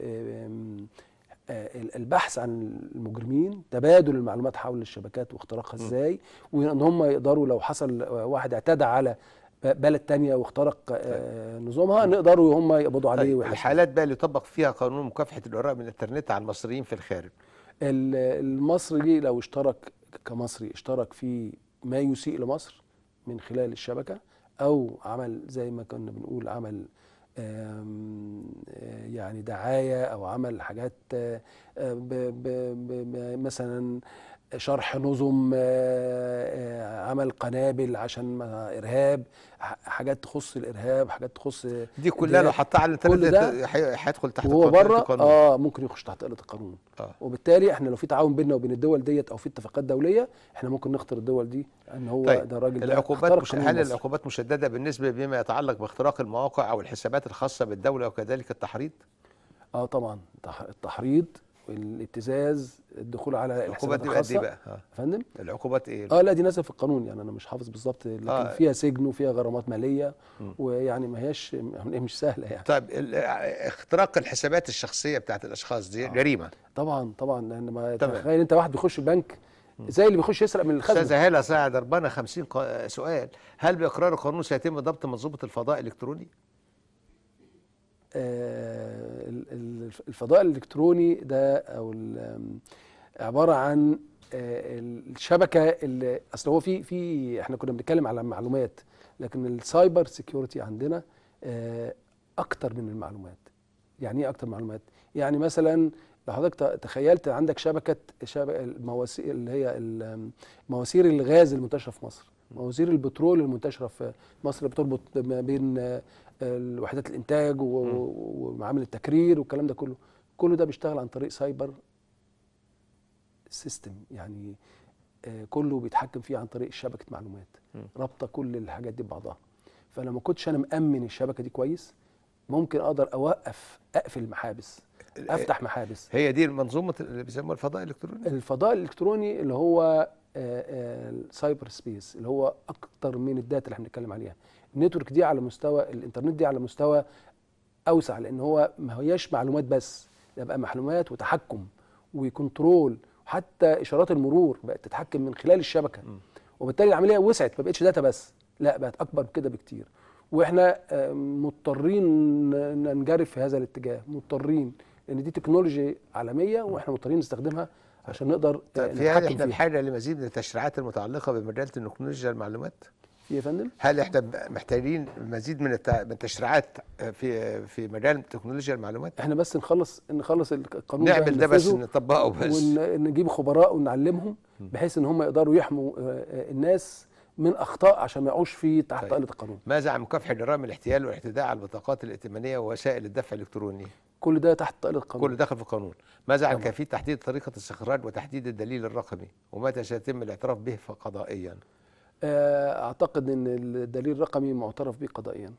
البحث عن المجرمين، تبادل المعلومات حول الشبكات واختراقها ازاي، وان هم يقدروا لو حصل واحد اعتدى على بلد تانية واخترق طيب. نظامها نقدروا هم يقبضوا عليه طيب. ويحاسبوا. الحالات بقى اللي يطبق فيها قانون مكافحة الجرائم الانترنت على المصريين في الخارج، المصري لو اشترك كمصري اشترك في ما يسيء لمصر من خلال الشبكة، او عمل زي ما كنا بنقول عمل يعني دعايه او عمل حاجات آه، ب ب ب مثلا شرح نظم، آه، آه، عمل قنابل عشان ما- ارهاب، ح- حاجات تخص الارهاب، حاجات تخص دي كلها لو حطها على كل الانترنت ده هي- هيدخل تحت وهو قاطعة بره القانون. اه ممكن يخش تحت طائله القانون. آه. وبالتالي احنا لو في تعاون بيننا وبين الدول ديت او في اتفاقات دوليه، احنا ممكن نخطر الدول دي ان هو طيب ده الراجل ده العقوبات اخترق مش قانون هل مصر. العقوبات مشدده بالنسبه بما يتعلق باختراق المواقع او الحسابات الخاصه بالدوله وكذلك التحريض؟ اه طبعا التح- التحريض والابتزاز، الدخول على العقوبات الحسابات دي بقى ايه الخاصه. بقى؟ آه. يا فندم العقوبات ايه؟ اه لا دي نازله في القانون، يعني انا مش حافظ بالظبط، لكن آه. آه. فيها سجن وفيها غرامات ماليه، م. ويعني ما هياش مش سهله يعني. طيب ال- اختراق الحسابات الشخصيه بتاعت الاشخاص دي جريمه. طبعا طبعا لان ما تمام. تخيل انت واحد بيخش بنك زي اللي بيخش يسرق من الخزنه. استاذه هاله سعد ربنا خمسين قا- سؤال، هل باقرار القانون سيتم ضبط منظومه الفضاء الالكتروني؟ آه، ال- ال- الفضاء الالكتروني ده او ال- عباره عن آه، الشبكه اللي اصل هو في في احنا كنا بنتكلم على معلومات، لكن السايبر سيكيورتي عندنا آه، اكتر من المعلومات. يعني ايه اكتر معلومات؟ يعني مثلا لو حضرتك ت- تخيلت عندك شبكه شبكه المواسير اللي هي ال- مواسير الغاز المنتشره في مصر، مواسير البترول المنتشره في مصر بتربط ما بين آه، الوحدات الانتاج و- ومعامل التكرير والكلام ده كله، كله ده بيشتغل عن طريق سايبر سيستم، يعني آه، كله بيتحكم فيه عن طريق شبكه معلومات رابطه كل الحاجات دي ببعضها. فلما كنتش انا مأمن الشبكه دي كويس، ممكن اقدر اوقف اقفل محابس، افتح محابس. هي دي المنظومه اللي بيسموها الفضاء الالكتروني؟ الفضاء الالكتروني اللي هو السايبر سبيس، اللي هو اكتر من الداتا اللي احنا بنتكلم عليها. النتورك دي على مستوى الانترنت دي على مستوى اوسع، لان هو ما هياش معلومات بس، ده بقى معلومات وتحكم وكنترول، وحتى اشارات المرور بقت تتحكم من خلال الشبكه. وبالتالي العمليه وسعت، ما بقتش داتا بس، لا بقت اكبر كده بكتير. واحنا آه، مضطرين ننجرف في هذا الاتجاه، مضطرين لان دي تكنولوجيا عالميه واحنا مضطرين نستخدمها عشان نقدر آه، طيب في هل نتحكم احنا فيها. بحاجه لمزيد من التشريعات المتعلقه بمجال تكنولوجيا المعلومات؟ في يا فندم؟ هل احنا ب- محتاجين مزيد من التع- من التشريعات في في مجال تكنولوجيا المعلومات؟ احنا بس نخلص نخلص القانون نعمل ده بس ننفذه، نطبقه بس. ونجيب خبراء ونعلمهم بحيث ان هم يقدروا يحموا آه، آه، الناس من اخطاء عشان ما يقعوش في تحت طيب. طائله القانون. ماذا عن مكافحه جرائم الاحتيال والاعتداء على البطاقات الائتمانيه ووسائل الدفع الالكتروني؟ كل ده تحت طائله القانون. كل داخل في القانون. ماذا عن طبعا. كيفيه تحديد طريقه استخراج وتحديد الدليل الرقمي؟ ومتى سيتم الاعتراف به قضائيا؟ آه، اعتقد ان الدليل الرقمي معترف به قضائيا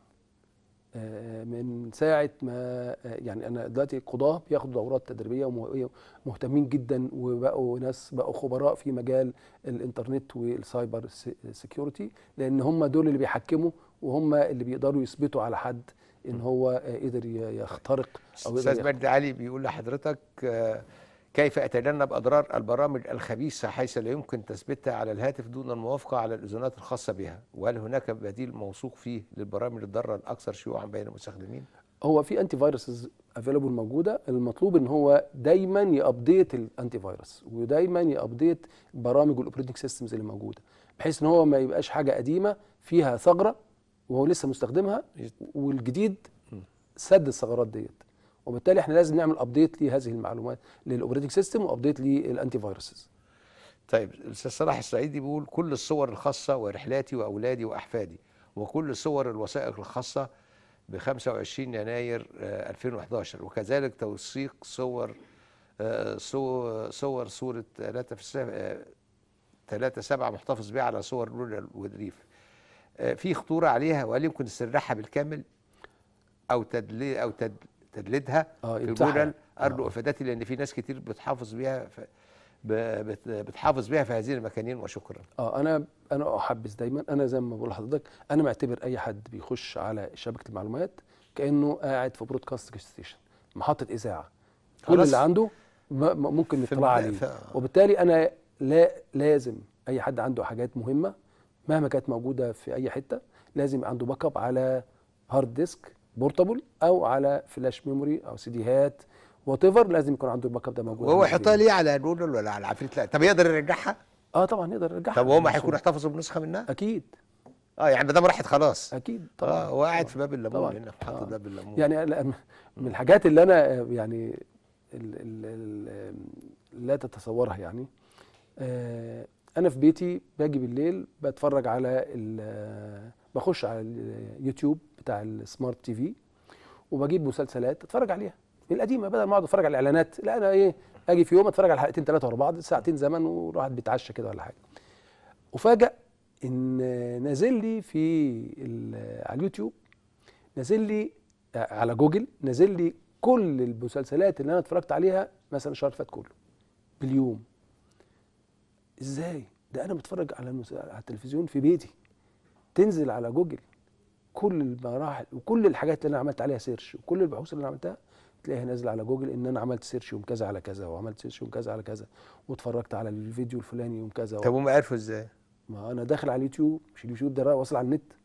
آه، من ساعه ما آه، يعني انا دلوقتي القضاه بياخدوا دورات تدريبيه ومهتمين جدا، وبقوا ناس بقوا خبراء في مجال الانترنت والسايبر سيكيورتي، لان هم دول اللي بيحكموا وهم اللي بيقدروا يثبتوا على حد ان هو آه، قدر ي- يخترق او يقدر استاذ يخ- مجدي علي بيقول لحضرتك آه، كيف اتجنب اضرار البرامج الخبيثه حيث لا يمكن تثبيتها على الهاتف دون الموافقه على الاذونات الخاصه بها؟ وهل هناك بديل موثوق فيه للبرامج الضاره الاكثر شيوعا بين المستخدمين؟ هو في انتي فيروسز افيلبل موجوده، المطلوب ان هو دايما يابديت الانتي فيروس ودايما يابديت برامج والاوبريتنج سيستمز اللي موجوده، بحيث ان هو ما يبقاش حاجه قديمه فيها ثغره وهو لسه مستخدمها، والجديد سد الثغرات ديت. وبالتالي احنا لازم نعمل ابديت لهذه المعلومات للاوبريتنج سيستم وابديت للانتي فيروسز. طيب الاستاذ صلاح السعيدي بيقول كل الصور الخاصه ورحلاتي واولادي واحفادي وكل صور الوثائق الخاصه ب خمسة وعشرين يناير آه، ألفين وإحدى عشر، وكذلك توثيق صور آه، صو- صور صوره ثلاثة في ثلاثة سبعة محتفظ بها على صور لولا والريف. آه، في خطوره عليها، وهل يمكن استرجاعها بالكامل او تدليل او تد تدليدها اه في يمسحها. جورنال ارجو افادتي، لان في ناس كتير بتحافظ بيها ف... ب... بت... بتحافظ بيها في هذه المكانين. وشكرا. اه انا انا احبذ دايما، انا زي ما بقول لحضرتك انا معتبر اي حد بيخش على شبكه المعلومات كانه قاعد في برودكاست ستيشن، محطه اذاعه، كل خلاص. اللي عنده م- م- ممكن في نطلع البداية عليه. ف- وبالتالي انا لا لازم اي حد عنده حاجات مهمه مهما كانت موجوده في اي حته لازم يبقى عنده باك اب على هارد ديسك بورتابل او على فلاش ميموري او سيديهات وات ايفر، لازم يكون عنده الباك اب ده موجود. وهو عنده يحطها في ليه على جورنال ولا على عفريت؟ لا طب يقدر يرجعها؟ اه طبعا يقدر يرجعها. طب وهم هيكونوا احتفظوا بنسخه منها؟ اكيد اه يعني ما دام راحت خلاص. اكيد طبعا. اه هو قاعد في باب الليمون طبعاً. هنا في محطه آه. باب الليمون. يعني لا- من الحاجات اللي انا يعني ال ال ال لا تتصورها يعني. آه انا في بيتي باجي بالليل بتفرج على ال- بخش على اليوتيوب بتاع السمارت تي في وبجيب مسلسلات اتفرج عليها من القديمه، بدل ما اقعد اتفرج على الاعلانات. لا انا ايه، اجي في يوم اتفرج على حلقتين ثلاثه ورا بعض، ساعتين زمن والواحد بيتعشى كده ولا حاجه. وفاجأ ان نازل لي في ال- على اليوتيوب، نازل لي على جوجل، نازل لي كل المسلسلات اللي انا اتفرجت عليها مثلا الشهر اللي فات كله باليوم. ازاي ده انا بتفرج على المس... على التلفزيون في بيتي، تنزل على جوجل كل المراحل وكل الحاجات اللي انا عملت عليها سيرش وكل البحوث اللي انا عملتها تلاقيها نازله على جوجل ان انا عملت سيرش يوم كذا على كذا وعملت سيرش يوم كذا على كذا واتفرجت على الفيديو الفلاني يوم كذا. طب هم عرفوا ازاي؟ ما انا داخل على اليوتيوب، مش اليوتيوب ده واصل على النت.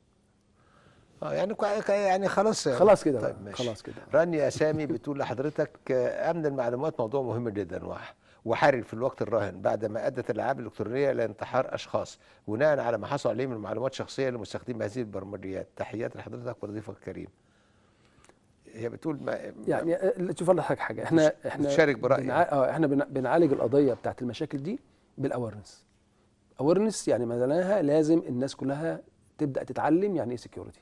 اه يعني كوي- يعني خلاص يعني. خلاص كده طيب بقى، ماشي. خلاص كده. رانيا سامي بتقول لحضرتك آه، امن المعلومات موضوع مهم جدا وح- وحرج في الوقت الراهن بعد ما ادت الالعاب الالكترونيه الى انتحار اشخاص بناء على ما حصل عليه من معلومات شخصيه لمستخدمي هذه البرمجيات. تحيات لحضرتك ولضيفك الكريم. هي بتقول ما يعني آه، شوف انا حاجه حاجه احنا احنا تشارك برأيك. بنع... اه احنا بن... بنعالج القضيه بتاعت المشاكل دي بالاويرنس. اويرنس يعني معناها لازم الناس كلها تبدا تتعلم يعني ايه سكيورتي.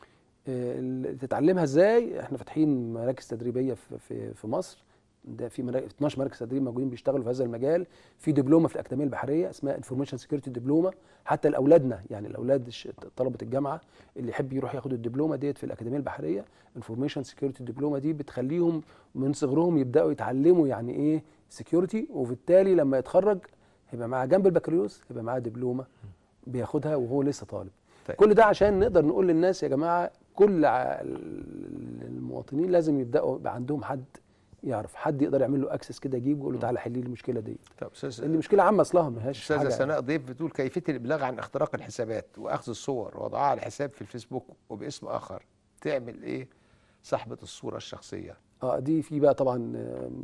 تتعلمها ازاي؟ احنا فاتحين مراكز تدريبيه في في, في مصر، ده في مراكز اتناشر مركز تدريب موجودين بيشتغلوا في هذا المجال. في دبلومه في الاكاديميه البحريه اسمها انفورميشن سكيورتي دبلومه، حتى لاولادنا يعني الاولاد الش- طلبه الجامعه اللي يحب يروح ياخد الدبلومه ديت في الاكاديميه البحريه. انفورميشن سكيورتي دبلومه دي بتخليهم من صغرهم يبداوا يتعلموا يعني ايه سكيورتي، وبالتالي لما يتخرج هيبقى معاه جنب البكالوريوس هيبقى معاه دبلومه بياخدها وهو لسه طالب. طيب. كل ده عشان نقدر نقول للناس يا جماعه كل ع- المواطنين لازم يبداوا يبقى عندهم حد يعرف، حد يقدر يعمل له اكسس كده، يجيبه يقول له تعالى حل لي المشكله دي. طب استاذ لان مشكله عامه اصلها ما هياش استاذه حاجه سناء ضيف بتقول كيفيه الابلاغ عن اختراق الحسابات واخذ الصور ووضعها على الحساب في الفيسبوك وباسم اخر، تعمل ايه صاحبه الصوره الشخصيه؟ اه دي في بقى طبعا آم،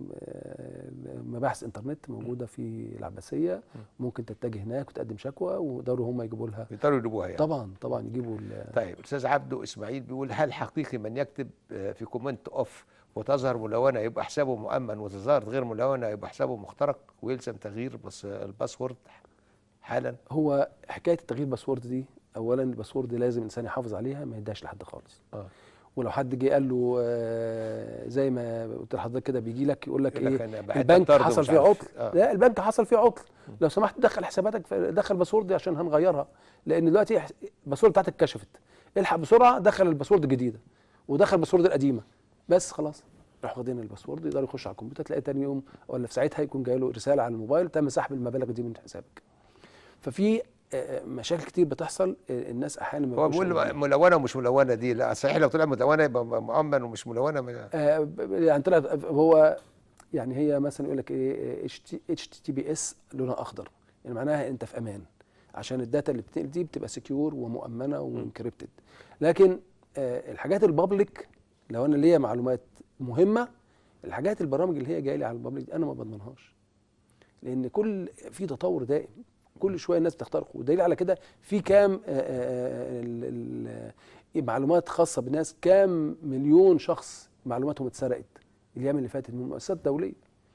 آم، مباحث انترنت موجوده في العباسيه، ممكن تتجه هناك وتقدم شكوى ويقدروا هم يجيبوا لها. يقدروا يجيبوها يعني. طبعا طبعا يجيبوا ال- طيب استاذ عبده اسماعيل بيقول هل حقيقي من يكتب آه، في كومنت اوف وتظهر ملونه يبقى حسابه مؤمن وتظهر غير ملونه يبقى حسابه مخترق ويلزم تغيير بس الباسورد حالا؟ هو حكايه التغيير باسورد دي، اولا الباسورد لازم الانسان يحافظ عليها ما يديهاش لحد خالص. اه ولو حد جه قال له آه، زي ما قلت لحضرتك كده بيجي لك يقول لك يقول لك ايه أنا بعت البنك طرد حصل ومش فيه عارف. عطل. آه. لا البنك حصل فيه عطل، لو سمحت دخل حساباتك في- دخل باسورد عشان هنغيرها، لان دلوقتي حس- الباسورد بتاعتك اتكشفت، الحق بسرعه دخل الباسورد الجديده ودخل الباسورد القديمه بس خلاص راح واخدين الباسورد، يقدر يخش على الكمبيوتر تلاقي تاني يوم ولا في ساعتها يكون جاي له رساله على الموبايل تم سحب المبالغ دي من حسابك. ففي آه، مشاكل كتير بتحصل، آه، الناس احيانا ما هو بيبقوش بيقول واخدين. ملونه ومش ملونه دي لا صحيح، لو طلع ملونه يبقى مؤمن ومش ملونه ما- آه، ب- يعني طلعت هو يعني هي مثلا يقول لك ايه اتش تي بي اس لونها اخضر، يعني معناها انت في امان عشان الداتا اللي بتنقل دي بتبقى سكيور ومؤمنه وانكريبتد. لكن آه، الحاجات البابليك لو انا ليا معلومات مهمه، الحاجات البرامج اللي هي جايه لي على البابليك دي انا ما بضمنهاش، لان كل في تطور دائم، كل شويه الناس بتخترق. والدليل على كده في كام آه، آه، ال- ال- معلومات خاصه بالناس، كام مليون شخص معلوماتهم اتسرقت الايام اللي فاتت من مؤسسات دوليه.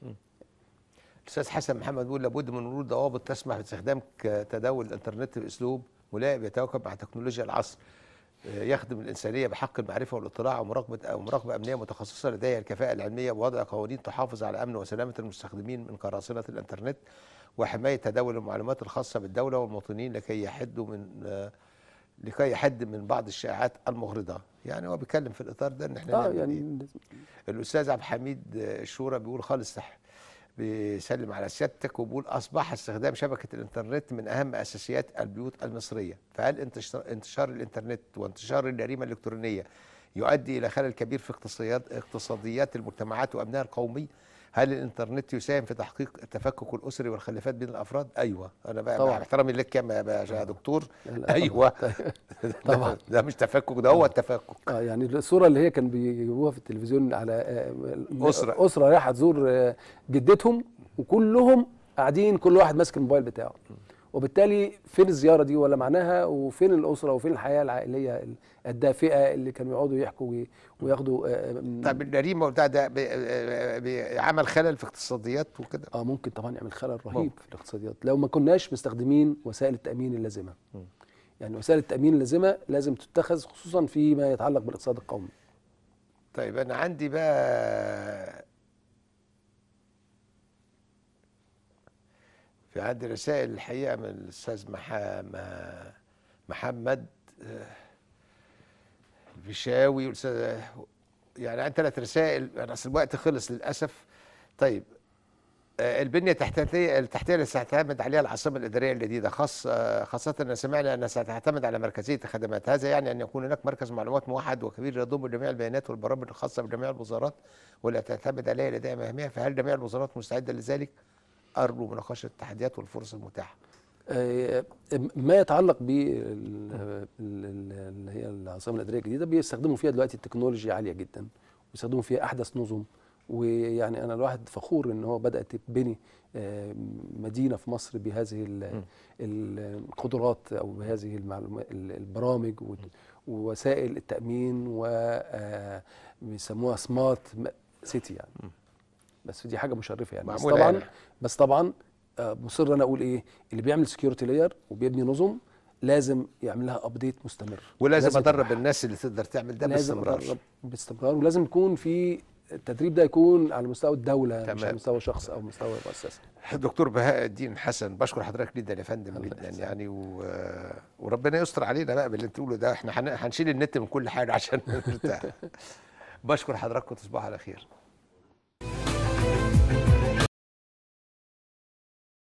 الاستاذ حسن محمد بيقول لابد من وجود ضوابط تسمح باستخدام ك- تداول الانترنت باسلوب ملائم يتواكب مع تكنولوجيا العصر، آه، يخدم الانسانيه بحق المعرفه والاطلاع ومراقبه او مراقبه امنيه متخصصه لديها الكفاءه العلميه ووضع قوانين تحافظ على امن وسلامه المستخدمين من قراصنه الانترنت وحمايه تداول المعلومات الخاصه بالدوله والمواطنين لكي يحدوا من آه، لكي يحد من بعض الشائعات المغرضه. يعني هو بيتكلم في الاطار ده ان احنا اه نعمل إيه؟ يعني الاستاذ عبد الحميد الشورى بيقول خالص صح، بيسلم على سيادتك وبيقول اصبح استخدام شبكه الانترنت من اهم اساسيات البيوت المصريه، فهل انتشار انتشار الانترنت وانتشار الجريمه الالكترونيه يؤدي الى خلل كبير في اقتصاديات اقتصاديات المجتمعات وامنها القومي؟ هل الانترنت يساهم في تحقيق التفكك الاسري والخلافات بين الافراد؟ ايوه انا بقى طبعاً. مع احترامي لك يا يا دكتور لا، طبعاً. ايوه طبعاً. ده, ده مش تفكك، ده هو التفكك. اه يعني الصوره اللي هي كان بيجيبوها في التلفزيون على آه، أسرة. اسره رايحه تزور آه، جدتهم وكلهم قاعدين كل واحد ماسك الموبايل بتاعه، وبالتالي فين الزياره دي ولا معناها، وفين الاسره وفين الحياه العائليه الدافئه اللي كانوا يقعدوا يحكوا وي- وياخدوا آه، طب الجريمه وبتاع ده بي- بي- عمل خلل في اقتصاديات وكده؟ اه ممكن طبعا يعمل خلل رهيب ممكن. في الاقتصاديات لو ما كناش مستخدمين وسائل التامين اللازمه. يعني وسائل التامين اللازمه لازم تتخذ خصوصا فيما يتعلق بالاقتصاد القومي. طيب انا عندي بقى في عندي رسائل الحقيقه من الاستاذ محا... ما- محمد آه، الفيشاوي والاستاذ، يعني عندي ثلاث رسائل، انا اصل الوقت خلص للاسف. طيب آه، البنيه التحتيه التحتيه اللي ستعتمد عليها العاصمه الاداريه الجديده، خاص آه، خاصه ان سمعنا انها ستعتمد على مركزيه الخدمات، هذا يعني ان يكون هناك مركز معلومات موحد وكبير يضم جميع البيانات والبرامج الخاصه بجميع الوزارات والتي تعتمد عليها لدى مهامها، فهل جميع الوزارات مستعده لذلك؟ ارجو مناقشه التحديات والفرص المتاحه. آه، ما يتعلق ب اللي هي العاصمه الاداريه الجديده بيستخدموا فيها دلوقتي التكنولوجيا عاليه جدا، ويستخدموا فيها احدث نظم. ويعني انا الواحد فخور ان هو بدات تتبني آه، مدينه في مصر بهذه ال- القدرات او بهذه المعلومات البرامج و- ووسائل التامين، وبيسموها سمارت سيتي يعني. بس دي حاجه مشرفه يعني. بس معمولة طبعا يعني. بس طبعا آه، مصر انا اقول ايه، اللي بيعمل سكيورتي لاير وبيبني نظم لازم يعمل لها ابديت مستمر، ولازم ادرب يتابعها. الناس اللي تقدر تعمل ده لازم باستمرار. أدرب باستمرار، ولازم يكون في التدريب ده يكون على مستوى الدوله مش تمام. على مستوى شخص او مستوى مؤسسه. دكتور بهاء الدين حسن، بشكر حضرتك جدا يا فندم الله جدا يحفظك. يعني و... وربنا يستر علينا بقى باللي انت بتقوله ده، احنا هن- هنشيل النت من كل حاجه عشان نرتاح. بشكر حضراتكم، تصبحوا على خير.